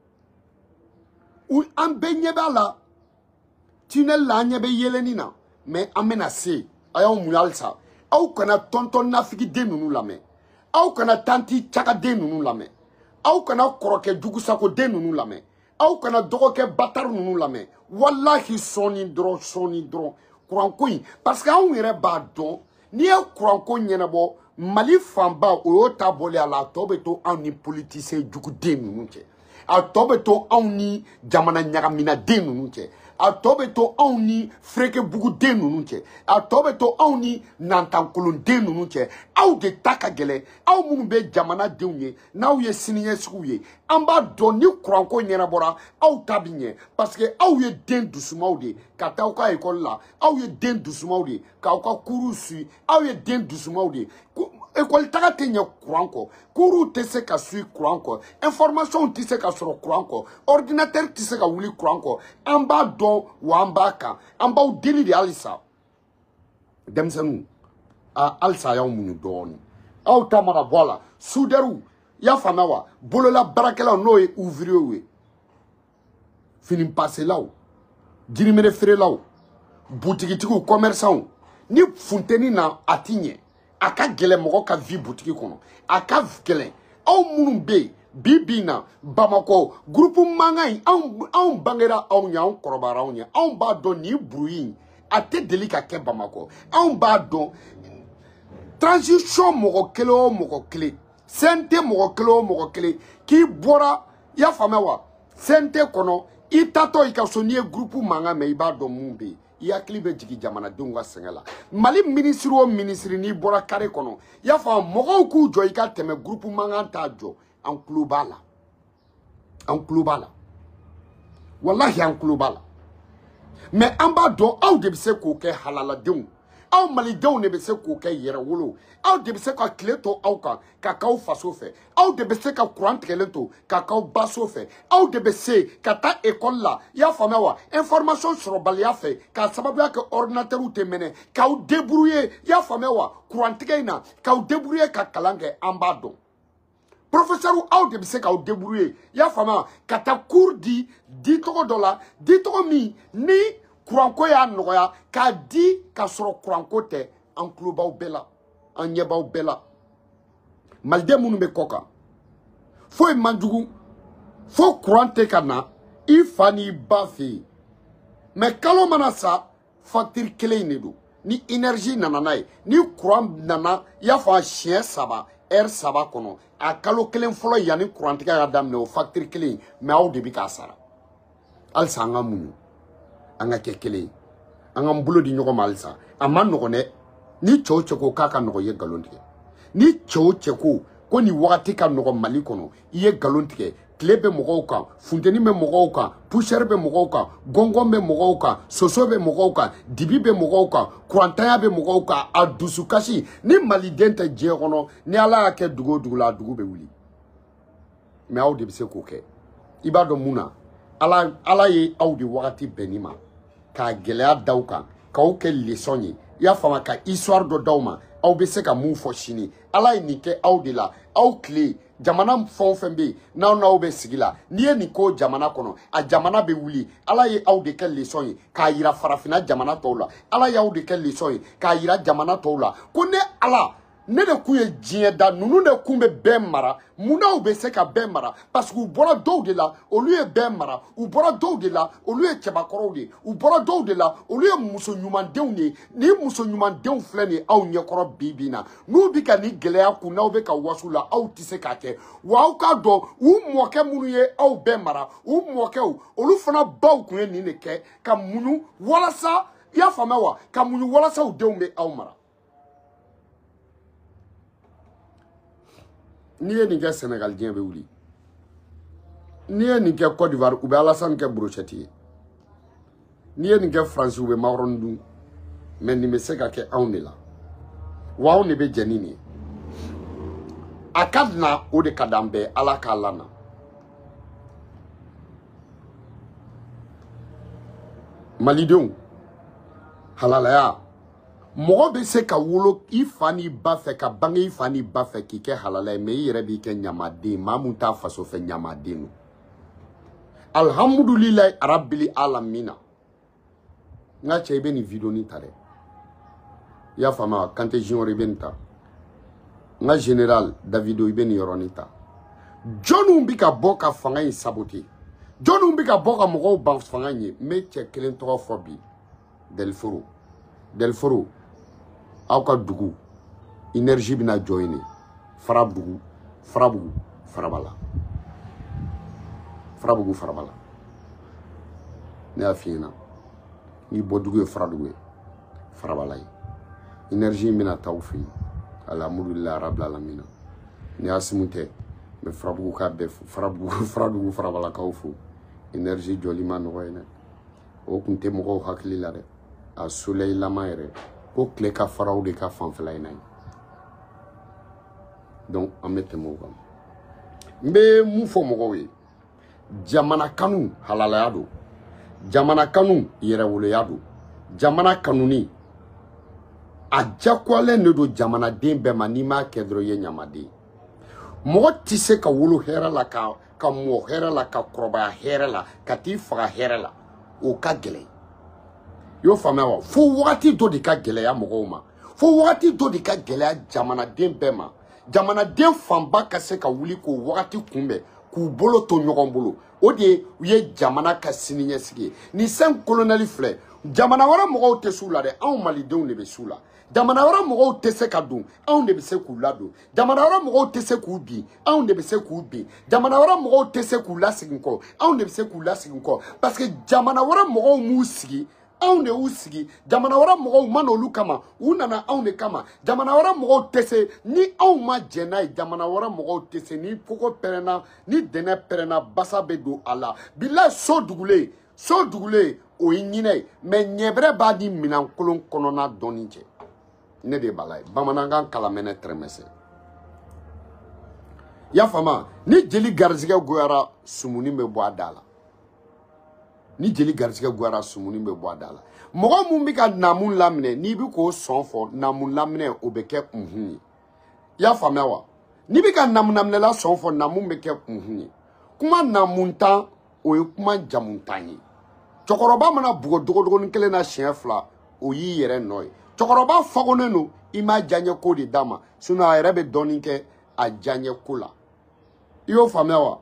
an bɛɛ ɲɛ b'a la tunnel la an ɲɛ bɛ yɛlɛnni na mais an bɛna se a y'aw muɲu halisa aw kana tonton nafigi den nunu lamɛ aw kana tanti caga den nunu lamɛ aw kana kɔrɔkɛ jugusako den nunu lamɛ aw kana dɔgɔkɛ batar nunu lamɛ wallahi sɔni dɔrɔn sɔni dɔrɔn kuranko in parce que anw yɛrɛ b'a dɔn n'i ye kuranko ɲɛnabɔ Mali fanba o y'o ta bɔlen a la a tɔ bɛ to anw ni politicien juguden ninnu cɛ a tɔ bɛ to anw ni jamana ɲagaminaden ninnu cɛ a tɔ bɛ to anw ni ferekebuguden ninnu cɛ a tɔ bɛ to anw ni nantankolonden ninnu cɛ aw de ta ka gɛlɛn aw minnu bɛ jamanadenw ye n'aw ye siniɲɛsigiw ye an b'a dɔn ni kuranko ɲɛnabɔra aw ta bi ɲɛ parce que aw ye den dusumaw de ka taa aw ka ekɔli la aw ye den dusumaw de k'aw ka kuruw suit aw ye den dusumaw de école taga tɛ ɲɛ kuran kɔ kuruw tɛ se ka suit kuran kɔ information tɛ se ka sɔrɔ kuran kɔ ordinateur tɛ se ka wuli kuran kɔ an b'a dɔn wa an b'a kan an b'aw deli de halisa denmisɛnninw a halisa y'aw muɲu dɔɔni aw ta mana bɔ a la soudeur y'a faamuya wa bolola baarakɛlaw n'o ye ouvrier ye fini paselaw jirimere feerelaw butigitigiw commerçants ni funteni na a ti ɲɛ a ka gɛlɛn mɔgɔ ka vie boutique kɔnɔ a ka gɛlɛn aw minnu bɛ yen bi bi in na Bamakɔ groupe mankan in anw anw bangera aw ɲɛ anw kɔrɔbayara aw ɲɛ anw b'a dɔn nin bruit in a tɛ deli ka kɛ Bamakɔ anw b'a dɔn transition mɔgɔ kelen o mɔgɔ kelen C N T mɔgɔ kelen o mɔgɔ kelen k'i bɔra i y'a faamuya wa C N T kɔnɔ i tatɔ i ka so n'i ye groupe mankan mɛn i b'a dɔn mun bɛ yen i hakili bɛ jigin jamanadenw ka sɛgɛn la Mali ministre o ministre n'i bɔra carré kɔnɔ i y'a faamu mɔgɔw k'u jɔ i ka tɛmɛ groupe mankan t'a jɔ an tulo b'a la an tulo b'a la wallahi an tulo b'a la mais an b'a dɔn aw de bɛ se k'o kɛ halaladenw aw malidenw de bɛ se k'o kɛ yɛrɛ wolo aw de bɛ se ka tile to aw kan ka k'aw faso fɛ aw de bɛ se ka kuran tigɛlen to ka k'aw baso fɛ aw de bɛ se ka taa ekɔli la i y'a faamuya wa information sɔrɔbaliya fɛ k'a sababuya kɛ ordinateur tɛ mɛnɛ k'aw débrouiller i y'a faamuya wa kurantigɛ in na k'aw débrouiller ka kalan kɛ an b'a dɔn professeur aw de bɛ se k'aw débrouiller i y'a faamuya ka taa cours di di tɔgɔ dɔ la di tɔgɔ min ni kuranko y'a nɔgɔya k'a di k'a sɔrɔ kuranko tɛ an tulobaw bɛɛ la an ɲɛbaw bɛɛ la maliden minnu bɛ kɔ kan foyi man jugu fo kuran tɛ ka na i fa n'i ba fɛ yen mais kalo mana sa facture kelen in de don ni énergie nana n'a ye ni kuran nana i y'a fɔ a siɲɛ saba heure saba kɔnɔ a kalo kelen fɔlɔ yanni kurantigɛ ka daminɛ o facture kelen mais aw de bɛ k'a sara halisa an ka muɲu an ka kɛ kelen an ka bolo di ɲɔgɔn ma halisa a ma nɔgɔn dɛ ni cɛw cɛ ko k'a ka nɔgɔn i ye nkalon tigɛ ni cɛw cɛ ko ko nin wagati ka nɔgɔn Mali kɔnɔ i ye nkalon tigɛ tile bɛ mɔgɔw kan funteni bɛ mɔgɔw kan poussière bɛ mɔgɔw kan gɔngɔn bɛ mɔgɔw kan soso bɛ mɔgɔw kan dibi bɛ mɔgɔw kan kurantanya bɛ mɔgɔw kan a dusukasi ni maliden tɛ diɲɛ kɔnɔ ni Ala y'a kɛ dugu o dugu la a dugu bɛ wuli mais aw de bɛ se k'o kɛ i b'a dɔn mun na Ala Ala ye aw de wagati bɛn ni ma k'a gɛlɛya d'aw kan k'aw kɛ leçon ye i y'a faamu ka histoire dɔ d'aw ma aw bɛ se ka mun fɔ sini Ala ye nin kɛ aw de la aw tile jamana fɛn o fɛn bɛ yen n'aw n'aw bɛ sigi la n'i ye nin ko jamana kɔnɔ a jamana bɛ wuli Ala ye aw de kɛ leçon ye k'a yira farafinna jamana tɔw la Ala y'aw de kɛ leçon ye k'a yira jamana tɔw la ko ne Ala ne de kun ye diɲɛ da ninnu de kun bɛ bɛɛ mara munna u bɛ se ka bɛɛ mara parce que u bɔra dɔw de la olu ye bɛɛ mara u bɔra dɔw de la olu ye cɛbakɔrɔw de ye u bɔra dɔw de la olu ye muso ɲumandenw de ye nin muso ɲumandenw filɛ nin ye aw ɲɛkɔrɔ bi bi in na n'u bɛ ka nin gɛlɛya kun n'aw bɛ ka waso la aw tɛ se k'a kɛ wa aw k'a dɔn u mɔkɛ minnu ye aw bɛɛ mara u mɔkɛw olu fana baw kun ye nin de kɛ ka muɲu walasa i y'a faamuya wa ka muɲu walasa u denw bɛ aw mara. N'i ye nin kɛ Sénégal diɲɛ bɛ wuli n'i ye nin kɛ Côte d'Ivoire u bɛ Alassane kɛ brochette ye n'i ye nin kɛ France u bɛ macaroni dun mais nin bɛ se ka kɛ anw de la wa anw de bɛ jɛ ni nin ye a ka na o de ka d'an bɛɛ Ala k'a lana malidenw halalaya mɔgɔ bɛ se ka wolo i fa n'i ba fɛ ka bange i fa n'i ba fɛ k'i kɛ halala ye mais i yɛrɛ b'i kɛ ɲamaden maa mun t'a faso fɛ ɲamaden no alhamdulilayi arabili alamina n ka cɛ i bɛ nin video nin ta dɛ y'a fama kante junior ibn ta nga général Davido ibn yoronita jonu bi ka bɔ ka fanga in saboter jonu bi ka bɔ ka mɔgɔw ban fanga in me cɛ kelen tɔgɔ fɔ bi Delforo Delforo aw ka dugu énergie bina joiner Farabugu Farabugu Farabala Farabugu Farabala ne a fiyena ni bodugu e Farabugu Farabala énergie bina taw fi alhamdulillah rabbil alamin ne asimunte me Farabugu ka be Farabugu Farabugu Farabala ka fu énergie jolima no wayne o kunte mo hakili la de a soleil lama yɛrɛ ko tile ka faraw de ka fanfɛla in na donc an bɛ tɛmɛ o kan n bɛ mun fɔ mɔgɔw ye jamana kanu halalaya don jamana kanu yɛrɛwoloya don jamana kanuni a diyagoyalen de don jamanaden bɛɛ ma n'i m'a kɛ dɔrɔn i ye ɲamaden mɔgɔ tɛ se ka wolo hɛrɛ la ka ka mɔ hɛrɛ la ka kɔrɔbaya hɛrɛ la ka t'i faga hɛrɛ la o ka gɛlɛn yo faamuya wa fo wagati dɔ de ka gɛlɛya mɔgɔw ma fo wagati dɔ de ka gɛlɛya jamanaden bɛɛ ma jamanaden fanba ka se ka wuli k'o wagati kunbɛn k'u bolo to ɲɔgɔn bolo o de ye jamana ka siniɲɛsigi ye ni sen kolonɛli filɛ jamana wɛrɛ mɔgɔw tɛ s'u la dɛ anw malidenw de bɛ s'u la jamana wɛrɛ mɔgɔw tɛ se ka don anw de bɛ se k'u ladon jamana wɛrɛ mɔgɔw tɛ se k'u bin anw de bɛ se k'u bin jamana wɛrɛ mɔgɔw tɛ se k'u lasegin kɔ anw de bɛ se k'u lasegin kɔ parce que jamana wɛrɛ mɔgɔw m'u sigi anw de y'u sigi jamana wɛrɛ mɔgɔw ma n'olu kama u nana anw de kama jamana wɛrɛ mɔgɔw tɛ se ni anw ma jɛ n'a ye jamana wɛrɛ mɔgɔw tɛ se ni koko pɛrɛnna ni dɛnɛ pɛrɛnna basa bɛ don a la bilahi so dugulen so dugulen o ye ɲinɛ ye mais ɲɛbɛrɛ b'a di minɛnkolon kɔnɔna dɔɔni cɛ ne de b'a la ye bamanankan kalamɛnɛ tɛrɛmɛsɛ y'a faamu ni jeli garizigɛ goyara sumuni bɛ bɔ a da la ni jeli garizigɛ goyara sumuni bɛ bɔ a da la mɔgɔ mun bɛ ka namun laminɛ n'i bɛ k'o sɔn fɔ namun laminɛ o bɛ kɛ unhun ye y'a faamuya wa n'i bɛ ka namun laminɛla sɔn fɔ namun bɛ kɛ unhun ye kuma namun tan o ye kuma jamun tan ye cɛkɔrɔba mana bugɔ dogodogonin kelen na siɲɛ fila o y'i yɛrɛ nɔ ye cɛkɔrɔba fagonnen don i ma diyaɲɛ ko de d'a ma sinon a yɛrɛ bɛ dɔɔnin kɛ a diyaɲɛ ko la i y'o faamuya wa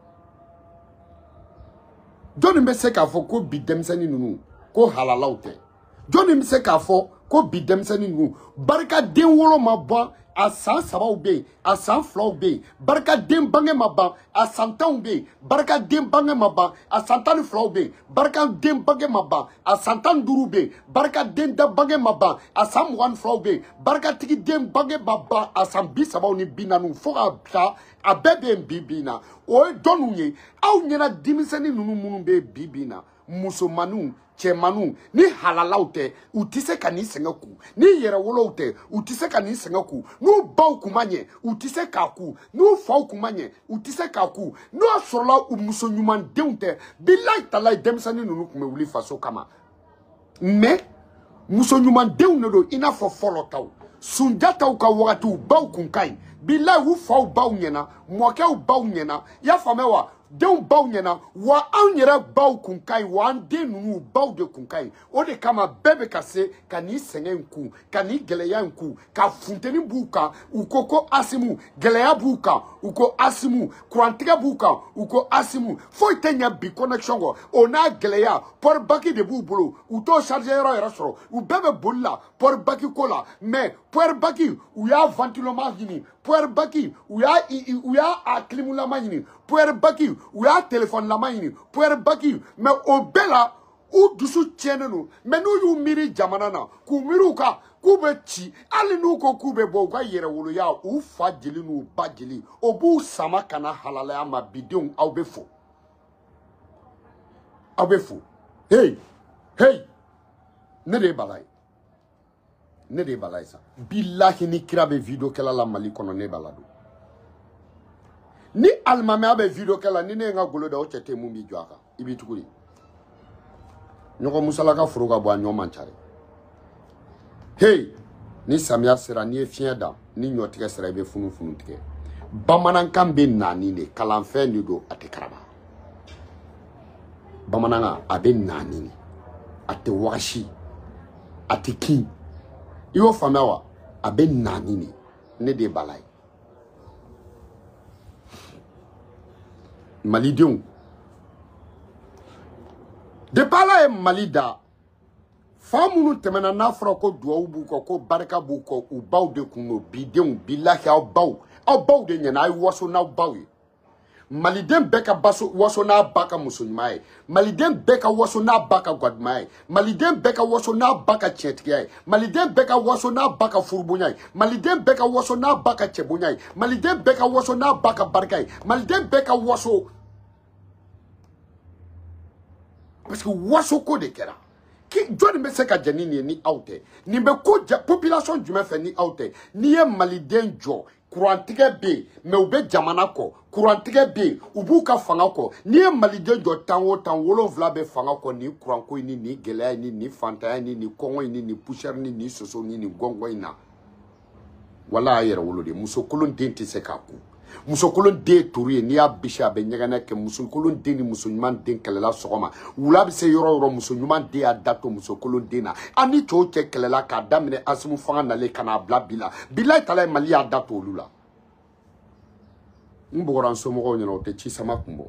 jɔnni bɛ se k'a fɔ ko bi denmisɛnnin ninnu ko halalaw tɛ jɔnni bɛ se k'a fɔ ko bi denmisɛnnin ninnu barikaden wolo ma ban a san sabaw bɛ yen a san filaw bɛ yen barikaden bange ma ban a san tanw bɛ yen barikaden bange ma ban a san tan ni filaw bɛ yen barikaden bange ma ban a san tan ni duuru bɛ yen barikaden da bange ma ban a san mugan ni filaw bɛ yen barikatigiden bange ma ban a san bi sabaw ni bi naaniw fo ka bila a bɛɛ bɛ yen bi bi in na o ye jɔnniw ye aw ɲɛna denmisɛnnin ninnu minnu bɛ yen bi bi in na musomaninw cɛmaninw ni halalaw tɛ u tɛ se ka nin sɛgɛn ku ni yɛrɛwolow tɛ u tɛ se ka nin sɛgɛn ku n'u baw kun ma ɲɛ u tɛ se k'a ku n'u faw kun ma ɲɛ u tɛ se k'a ku n'o y'a sɔrɔla u muso ɲumandenw tɛ bilahi talahi denmisɛnnin ninnu tun bɛ wuli faso kama mais muso ɲumandenw de don i n'a fɔ fɔlɔ taw sunjataw ka wagatiw baw kun ka ɲi bilahi u faw baw ɲɛna mɔkɛw baw ɲɛna i y'a faamuya wa denw baw ɲɛna wa anw yɛrɛ baw kun ka ɲi wa an den ninnu baw de kun ka ɲi o de kama bɛɛ bɛ ka se ka nin sɛgɛn in ku ka nin gɛlɛya in ku ka funteni b'u kan u ko ko asimu gɛlɛya b'u kan u ko asimu kurantigɛ b'u kan u ko asimu foyi tɛ ɲɛ bi connection kɔ o n'a gɛlɛya pɔri baki de b'u bolo u t'o charger yɔrɔ yɛrɛ sɔrɔ u bɛɛ bɛ boli la pɔri baki ko la mais pɔri baki u y'a ventilement ɲini pɔri baki u y'a u y'a a kilimulama ɲini pɔri baki u y'a téléphone lama ɲini pɔri baki mais o bɛɛ la u dusu tiɲɛnen don mais n'u y'u miiri jamana na k'u miiri u kan k'u bɛ ci hali n'u ko k'u bɛ bɔ u ka yɛrɛwoloya u fa jeli n'u ba jeli o b'u sama ka na halalaya ma bidenw aw bɛ fo aw bɛ fo hey hey ne de ye bala ye ne de ye bala ye sa bilahi ni kira bɛ video kɛla la Mali kɔnɔ ne bala don ni alimamiya bɛ video kɛla ni ne ye n ka golo da o cɛ tɛ mun b'i jɔ a kan i b'i tugu de ɲɔgɔn musalaka foro ka bɔ a ɲɔ man ca dɛ hey ni samiya sera n'i ye fiɲɛ da ni ɲɔtigɛ sera i bɛ funu funu tigɛ bamanankan bɛ naani de kalanfɛn de don a tɛ karaba bamanankan a bɛ naani de a tɛ wagasi a tɛ kin Iyo famawa abe nanini ne de balay Malidun de pala e malida famunu temena na fro ko duwa bu ko ko barka bu ko u baw de kuno bidun billahi aw baw aw baw de nyana ay waso na baw Maliden beka baso waso na baka musulmai Maliden beka waso na baka godmai Maliden beka waso na baka chetkiai Maliden beka waso na baka furbunyai Maliden beka waso na baka chebunyai Maliden beka waso na baka barkai Maliden beka waso parce que waso ko de kera ki jodi be se ka janini ni aute ni be ko population du me fe ni aute ni e Maliden jo kurantige be me ube jamana ko kurantige be ubu ka fanga ko ni e Maliden jo tanwo tan wolonvla be fanga ko ni kuranko ni ni gele ni ni fanta ni ni kongo ni ni pusher ni ni soso ni ni gongo ina wala ayere wolode musokolon denti se ka ku musokolon de turiye ni ya bisha be nyagana ke musokolon de ni musulman den kelela sogoma wula be se yoro yoro musulman de adato musokolon de na ani cho che kelela ka damine asimu fanga na le kana bla bila bila itala mali adato lula mbugoran somo nyono te chi sama kumbo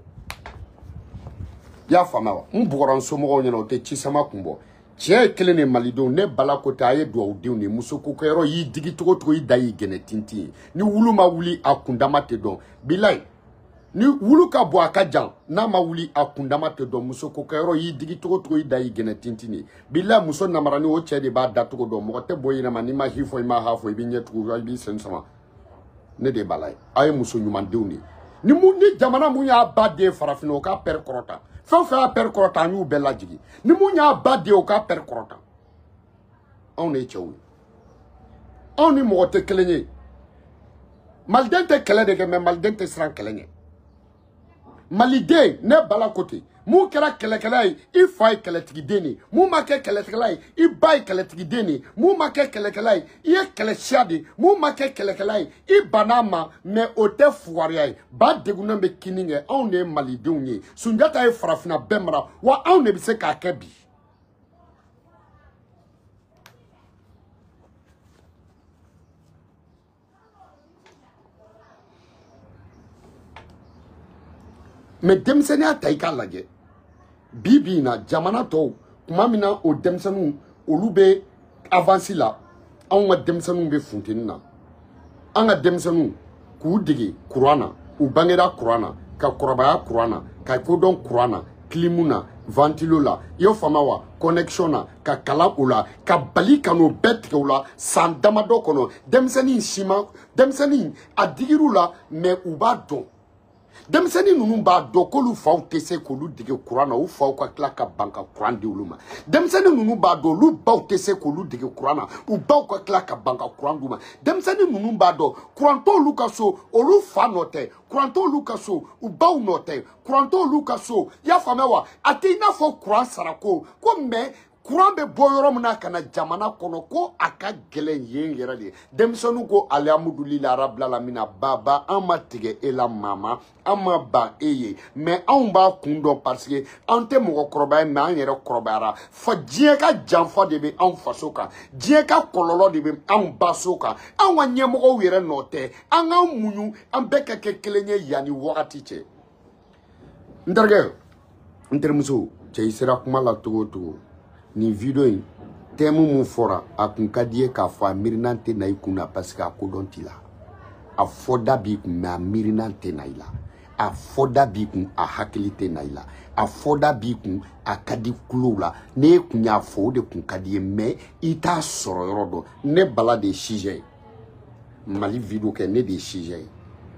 ya fama mbugoran somo nyono te chi sama kumbo che kelene malido ne bala ko ta ye do awdiw ni musoko ko yoro yi digi togo togo yi dayi gene tinti ni wulu ma wuli akundama te don bilay ni wulu ka bo akajan na ma wuli akundama te don musoko ko yoro yi digi togo togo yi dayi gene tinti ni bilay muso namarani o che de ba da togo don mo te boyina ma ni ma hifo ma hafo bi nyetu bi sensama ne de balay ay muso nyuman dewni ni mu ni jamana mu ya ba de farafino ka per korota fa fa per korota ñu bella jigi ni mu nya ba de o ka per korota on e chewu on ni mo te kelenye maldente kele de me maldente sran kelenye malide ne bala côté mu kera kele kele i fay kele tigideni mu make kele kele i bay kele tigideni mu make kele kele i kele shadi mu make kele kele i banama me ote fuariai ba deguna be kininge on ne malide unye sunjata e farafina bemra wa on ne bise ka kebi me demseni ataika lage bibi na jamana to kuma mina o demsenu olube avanci la an ka demsenu be funteni na an ka demsenu ku digi qur'ana u bangera qur'ana ka korabaya qur'ana ka kodon qur'ana klimuna ventilo la yo famawa connection na ka kala ula ka bali kanu bet ula san damado kono demseni shima demseni adigiru la me uba don demseni nunu ba do kolu faw tese kolu dige qur'ana u faw ka kla ka banka qur'an di uluma demseni nunu ba do lu baw tese kolu dige qur'ana u baw ka kla ka banka qur'an duma demseni nunu ba do qur'an to lu ka so olu fa note qur'an to lu ka so u baw note qur'an to lu ka so ya famewa ati na fo qur'an sarako ko me Kuran be boyoro muna kana jamana kono ko aka gelen yen yera de demsonu ko alhamdulillah rabbil alamin baba ama tige ela mama ama ba eye mais on ba kundo parce que ante mo kroba me an yere krobara fa die ka janfa de be an faso ka die ka kololo de be an basoka an wanye mo were note an an munyu an beka ke kelenye yani wakati che ndarge intermuso che isera kuma la togo togo ni video in temu mu fora akun kadie ka fa mirinante na ikuna parce que akodon tila a foda bi kun na mirinante na ila a foda bi kun a hakilite na ila a foda bi kun a kadi kulula ne kunya fo de kun kadie me ita soro yorodo ne bala de shije mali video ke ne de shije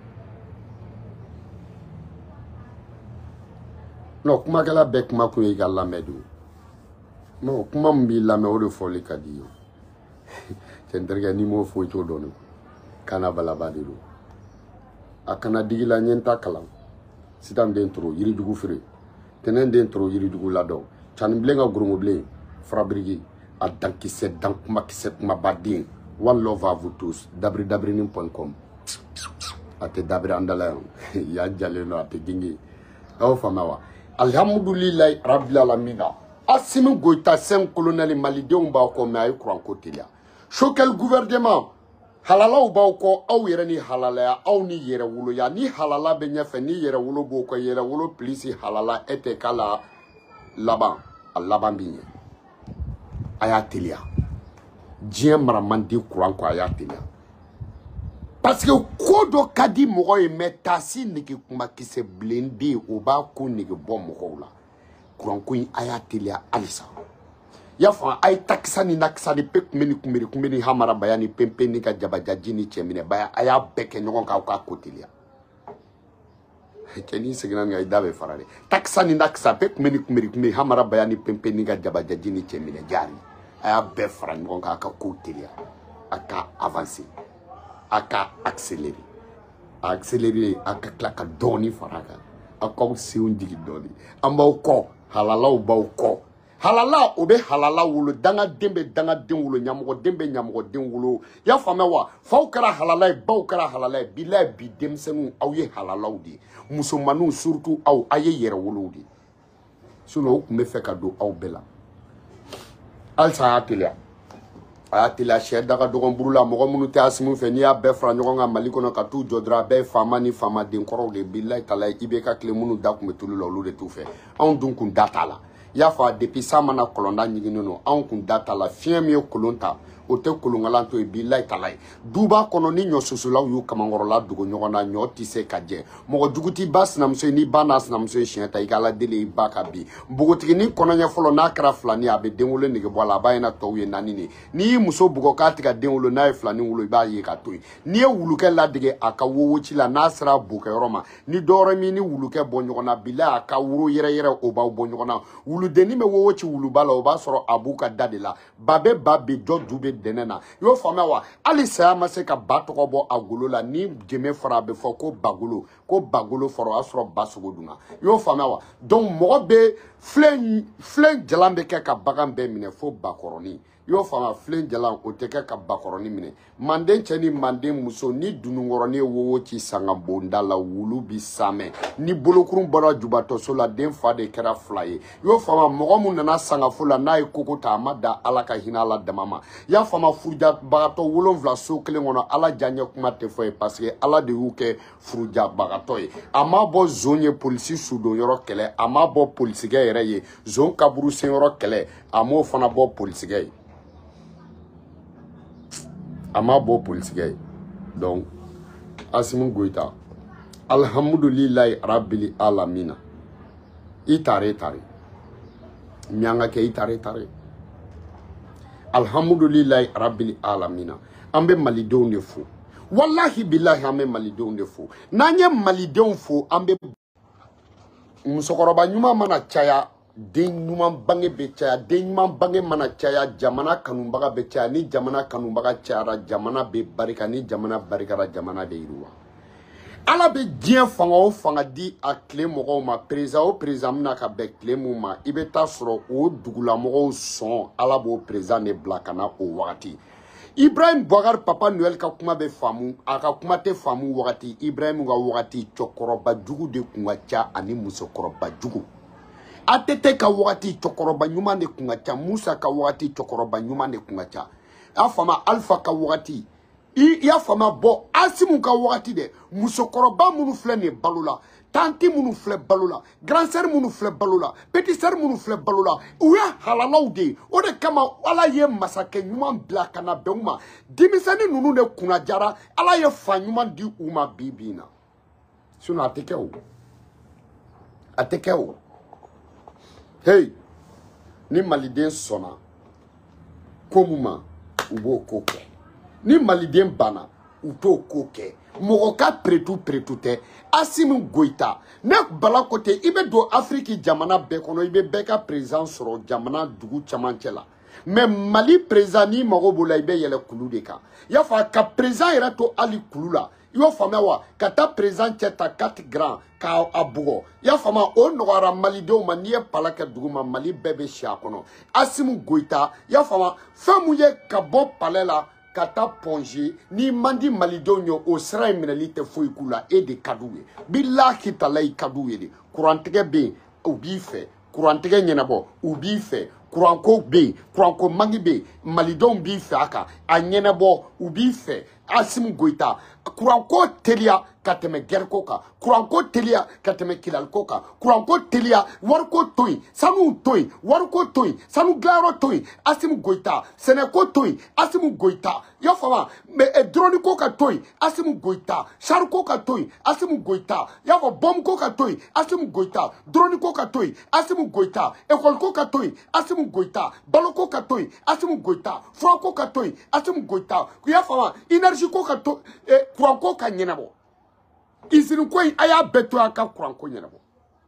no kuma kala bek ma ku ga lamedu no kuma mbi la me o foli kadiyo tenderga ni mo fo to dono kana bala badiru akana digila nyenta kala sitam dentro yiri dugu fere tenen dentro yiri dugu lado chan blenga gurungo ble frabrigi a danki set dank mak set ma badin one love à vous tous dabri dabrinim point com ate dabri andala ya jale no ate dingi aw famawa alhamdulillah rabbil alamin Asimu goita sen colonel malidéum ba ko me ay kuran ko telia Choquel gouvernement. Halala ou bauko, ou yere ni halala, ou ni yere wulu ya, ni halala benyefe, ni yere wulu boko, yere wulu plisi halala ete kala laban, a laban binye. Aya telia. Dien maramandi kouran kwa aya telia. Parce que kodo kadi moro e metasi niki kuma kise blendi ou ba kou niki bon moro la. Kouran kouin aya telia alisa. Yafa ay takisa ni nakisa ni pek kumeni kumeni kumeni hamara bayani pempe ni ka jabajaji ni chemine baya aya beke nyongon ka ka kotilia. Keni seginan ga idabe farare. Takisa ni nakisa pek kumeni kumeni kumeni hamara bayani pempe ni ka jabajaji ni chemine jari. Aya be fara nyongon ka ka kotilia. Aka avancer. Aka accélérer. Accélérer aka klaka doni faraga. Aka si undigi doni. Amba uko halala uba uko. Halala obe halala wulu danga dembe danga den wulu nyamugo dembe nyamugo den wulu ya fame wa faw kara halala baw kara halala bila bi demsenu aw ye halala wudi musomanu surtout aw aye yere wulu wudi suno o kumbe fe ka do aw bela alsa atilia atilia she daga dogon burula mogo munu te asimu fe ni ya be fra nyoga mali kono ka tu jodra be fama ni fama den koro de billahi tala ibe ka kle munu da kumbe tulu lo de tu fe on dun kun data la Yafa depuis ça mana kolonda nyiginono an kun data la fien mi kolonta o te kolongalanto e billahi talai duba kono ni nyo susula yu kamangorola dugo nyogona nyo tise kaje mogo duguti bas na mso ni banas na mso shienta igala dele ibaka bi bugotigi ni kono nya folo na kra flani abe denwole ni gebola bayina towe nanini ni muso bugo katika denwolo na flani wulo ba yi ka toyi ni wuluke la dige aka wowochi la nasra buke roma ni doro mi ni wuluke bonyogona bila aka wuro yere yere oba bonyogona wulu deni me wowochi wulu bala oba soro abuka dadela babe babe do dube denena yo fama wa ali sa ma se ka batoko bo agulo la ni jeme fara be fo ko bagulo ko bagulo foro asro basugo duna yo fama wa donc mo be flen flen jalambe ke ka bagam be mine fo bakoroni yo fama flen jalam o te ke ka bakoroni mine manden cheni manden muso ni dunungoroni wowo ci sanga bonda la wulu bi same ni bolokurun bora jubato so la den fa de kera fly yo fama mo mu nana sanga fula na ikoko amada alaka hinala damama ya fama fuja bagato wolon vla so kelen ngono ala janye kuma te foye parce que ala de uke fuja bagato e ama bo zonye police sudo yoro kele ama bo police ge yere ye zon kaburu sen yoro kele amo fana bo police ge ama bo police ge donc Assimi Goïta alhamdulillah rabbil alamina itare tare mianga ke itare tare alhamdulillah rabbil alamina ambe malidenw de fo wallahi billahi ambe malidenw de fo nanye malidenw fo ambe musokoroba nyuma mana chaya den nyuma bange be chaya den nyuma bange mana chaya jamana kanumbaga be chaya ni jamana kanumbaga chaya jamana be barika ni jamana barika jamana be iruwa ala be dien fanga o fanga di a clé mogo ma président o président na ka be clé mu ma ibeta soro o dugula mogo son ala bo président ne blakana o wakati Ibrahim Boubacar Papa Noël ka kuma be famu aka kuma te famu wakati Ibrahim ga wakati chokoroba jugu de kungacha ani musokoroba jugu atete ka wakati chokoroba nyuma de kungacha Musa ka wakati chokoroba nyuma de kungacha afama Alpha ka wakati I ya fama bo Assimi ka wakati de musokoroba munu fle ne balula tanti munu fle balula grand sœur munu fle balula petit sœur munu fle balula uya halalaw de o de kama ala ye masake nyuma bla kana beuma dimisani nunu ne kuna jara ala ye fa nyuma di uma bibina suna atekewo atekewo hey ni maliden sona komuma ubo koke ni maliden bana uto koke mogoka pretu pretute Assimi Goïta ne bala kote ibe do Afrique jamana be kono ibe beka président soro jamana dugu chamancela mais Mali président ni mago bola ibe yele kulu de ka ya fa ka président era to ali kulu la yo fama wa kata président cheta quatre grand ka abugo ya fama o nogara Mali de ma nie pala ka dugu ma Mali bebe sha kono Assimi Goïta ya fama famuye ka bo palela kata ponge ni mandi malidonyo o sera minelite foi kula e de kadouye billahi talai kadouye de courantege be ubi fe courantege nyenabo ubi fe kuranko be kuranko mangi be malidon bi fe aka anyenebo ubi fe Assimi Goïta kuranko telia kateme gerko ka kuranko telia kateme kilalko ka kuranko telia warko toy sanu toy warko toy sanu glaro toy Assimi Goïta seneko toy Assimi Goïta yo fama me e drone ko ka toy Assimi Goïta charko ka toy Assimi Goïta ya ko bom ko ka toy Assimi Goïta drone ko ka toy Assimi Goïta école ko ka toy Assimi Goïta baloko ka toy Assimi Goïta franco ka toy Assimi Goïta ya fama énergie ko ka to e kuranko ka nyenabo izini ko aya beto aka kuranko nyenabo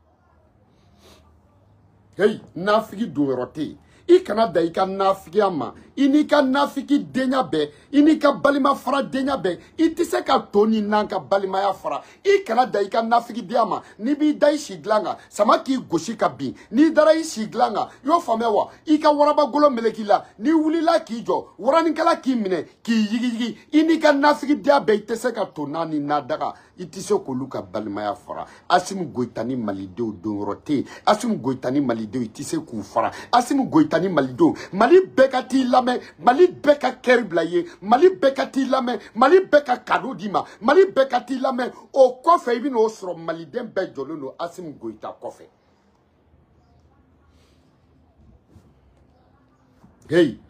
hey nafigi doorote I kana da I ka nafigi ama ini ka nafigi denya be ini ka balima fara denya be I tise ka toni nanka balima ya fara I kana da I ka nafigi diama ni bi dai shiglanga sama ki goshi ka bi ni dara I shiglanga yo famewa I ka waraba golo melekila ni wulila ki jo warani kala ki mine ki yigi yigi ini ka nafigi dia be tise ka tonani nadaga I tise ko luka balima ya fara Assimi Goïta ni malideo doorote Assimi Goïta ni malideo I tise ku fara Assimi Goïta ni malido mali bekati lame mali beka kerblaye mali bekati lame mali beka kado dima mali bekati lame o kofe ibi no sro maliden be jolono Assimi Goïta kofe hey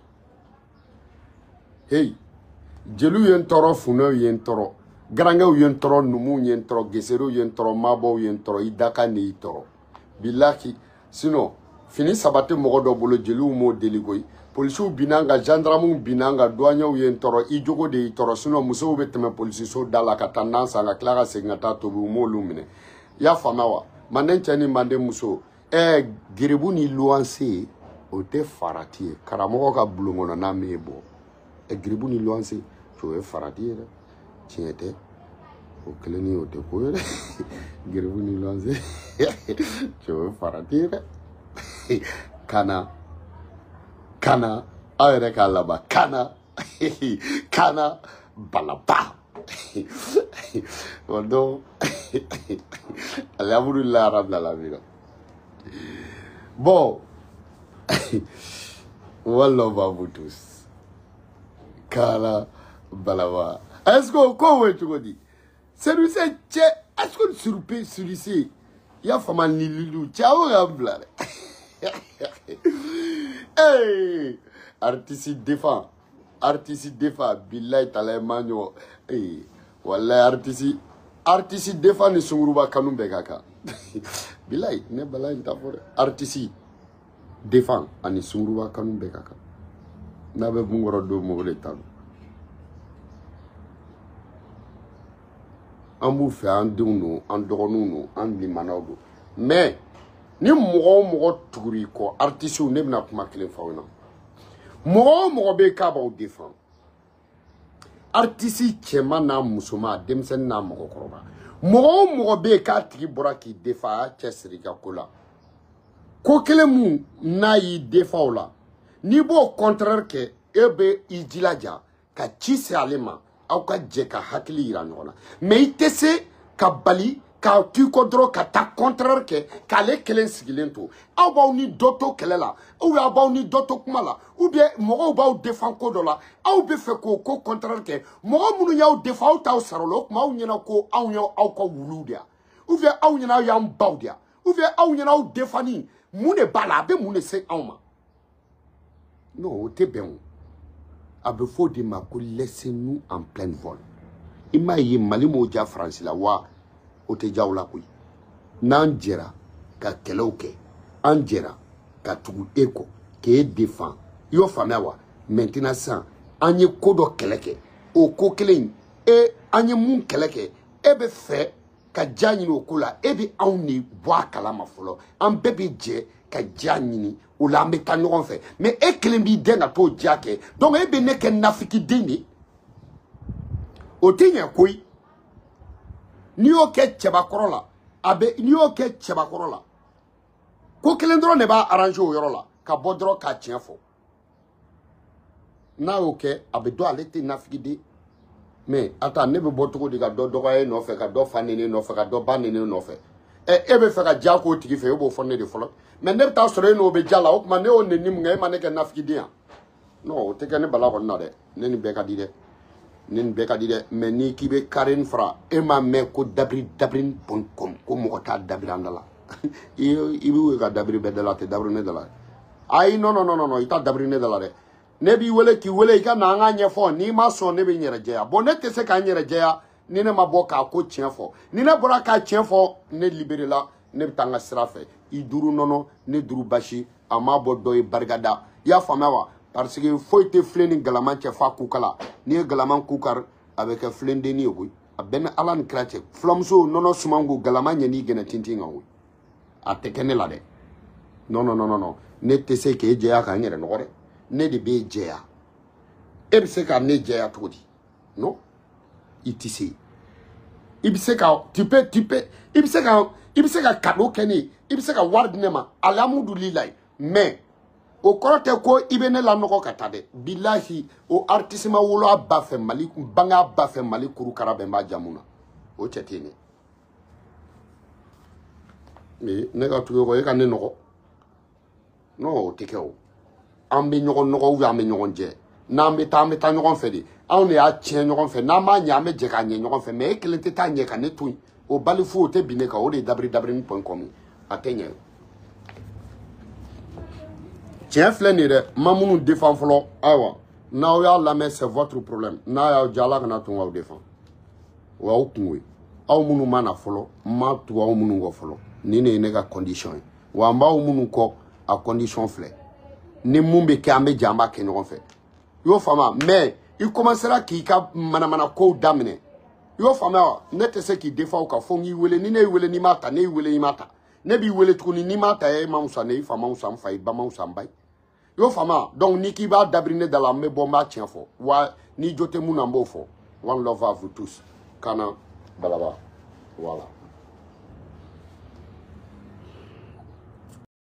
hey jelu yen toro funo yen toro granga yen toro numu yen toro gesero yen toro mabo yen toro idaka ni toro bilaki sino fini sabate mogo do bolo jeliw mo deligoy policiers binanga gendarmes binanga douaniers yen toro I jogo de toro sino muso be teme police so dala ka tendance nga klara sengata to bu mo lumine ya famawa manen chani mande muso e giribu ni luanse o te farati karamogo ka bulongono na mebo e giribu ni luanse to e farati re tiete o kleni o te ko giribu ni luanse to e farati re kana kana ayre kalaba kana kana balaba wando alhamdulillah rabbil alamin bon wallah va vous tous kana balaba est-ce que quoi ouais tu me dis celui c'est est-ce que surpris celui-ci ya fama ni lilu ciao rabla hey, artiste défend, artiste défend, billahi talay manyo, hey, wallahi artiste, artiste défend ni sunguruba kanumbe kaka, billahi ne balay ntafore, artiste défend ani sunguruba kanumbe kaka, nabe bungoro do mobile tano, ambu fe andunu, andoronu, andlimanogo, mais ni mogo mogo tuguri ko artiste ne bina kuma kelen fawna mogo mogo be ka ba o défend artiste chema na musoma demsen na mogo koroba mogo mogo be ka tigi bora ki défend chesri ka kola ko kelen mu na yi défend la ni bo contraire ke ebe ijilaja ka ci se alema au ka je ka hakili ira nona mais itese ka bali ka tu kodro ka ta contraire ke ka le kelen sigilen to aw baw ni doto kelela ou ya baw ni doto kumala ou bien mogo baw défend ko do la aw be fe ko ko contraire ke mogo munu yaw défend taw sarolo ma aw nyina ko aw nyaw aw ko wuludia ou bien aw nyina yam bawdia ou bien aw nyina aw défani mune bala be mune se awma non te ben abe fo di ma ko laissez-nous en plein vol ima yi malimo ja France la wa o te jawla koy nan jera ka kelauke anjera ka tugu eko ke défend yo famewa maintenant ça anye kodo keleke o ko kelen e anye mun keleke e be fe ka jani no kula e be awni boa kala mafolo an bebe je ka jani o la me ka no fe mais e kelen bi denga to jake donc e be ne ke nafiki dini o tenya koy ni o ke cheba korola abe ni o ke cheba korola ko kelen dro ne ba arranger o yorola ka bodro ka tienfo na o ke abe do alete nafigide mais ata ne be botugo diga do do e no fe ka do fanene no fe ka do banene no fe e e be fe ka ja ko tigi fe e bo fonne de folo mais ne ta sore no be jala o kuma ne o ne nim ngai ma ne ke nafiki dia no te ke ne bala ko na de ne ni be ka di de ne ni be ka di de mais ni ki be Karen Fra e ma me ko dabri dabrin point com ko mo ta dabri andala i i bi ka dabri be de la te dabri ne de la ai no no no no no ita dabri ne de la de ne bi wele ki wele ka na nga nye fo ni ma so ne be nyere je ya bo ne te se ka nyere je ya ni ne ma bo ka ko tien fo ni ne bora ka tien fo ne libéré la ne tanga sira fe i duru nono ne duru bashi ama bo do e bargada ya fama wa parce que faut te fleni galaman che fa kukala ni galaman kukar avec un flende ni ogu ben alan krache flamso nono sumangu galaman ni gena tintinga wu atekene la de non non non non ne te se ke je ya ka nyere no gore ne de be je ya e be se ka ne je ya todi non itisi ibiseka tu peux tu peux ibiseka ibiseka kado keni ibiseka ward nema alhamdulillah mais o korote ko ibene la noko katade billahi o artisema wolo abafe mali banga abafe mali kuru karabe ma jamuna o chetini mais nega tugo ko yeka ne noko no tikeo ambe nyogo noko wu ambe nyogo je na me ta me ta nyogo fedi on est à tien nyogo fe na ma nya me je ka nye nyogo fe mais kelente ta nye ka ne tu o balifu o te bineka o de dabri dabri point com atenya tiens fleni de mamunu défend flo awa na o ya la mais c'est votre problème na ya jala kana tu wa défend wa o kunwe aw munu mana flo ma tu wa munu go flo ni ne ne ka condition wa mba o munu ko a condition fle ni mumbe ke ambe jamba ke nyogo fe yo fama mais il commencera ki ka mana mana ko damine yo fama ne te se ki défend ka fongi wele ni ne wele ni mata ne wele ni mata ne bi wele tukuni ni mata e mamusa ne fama usam fa ba mamusa mbay yo fama donc ni ki ba dabrine dans la me bomba tien fo wa ni jote munambo fo one love à vous tous kana balaba voilà.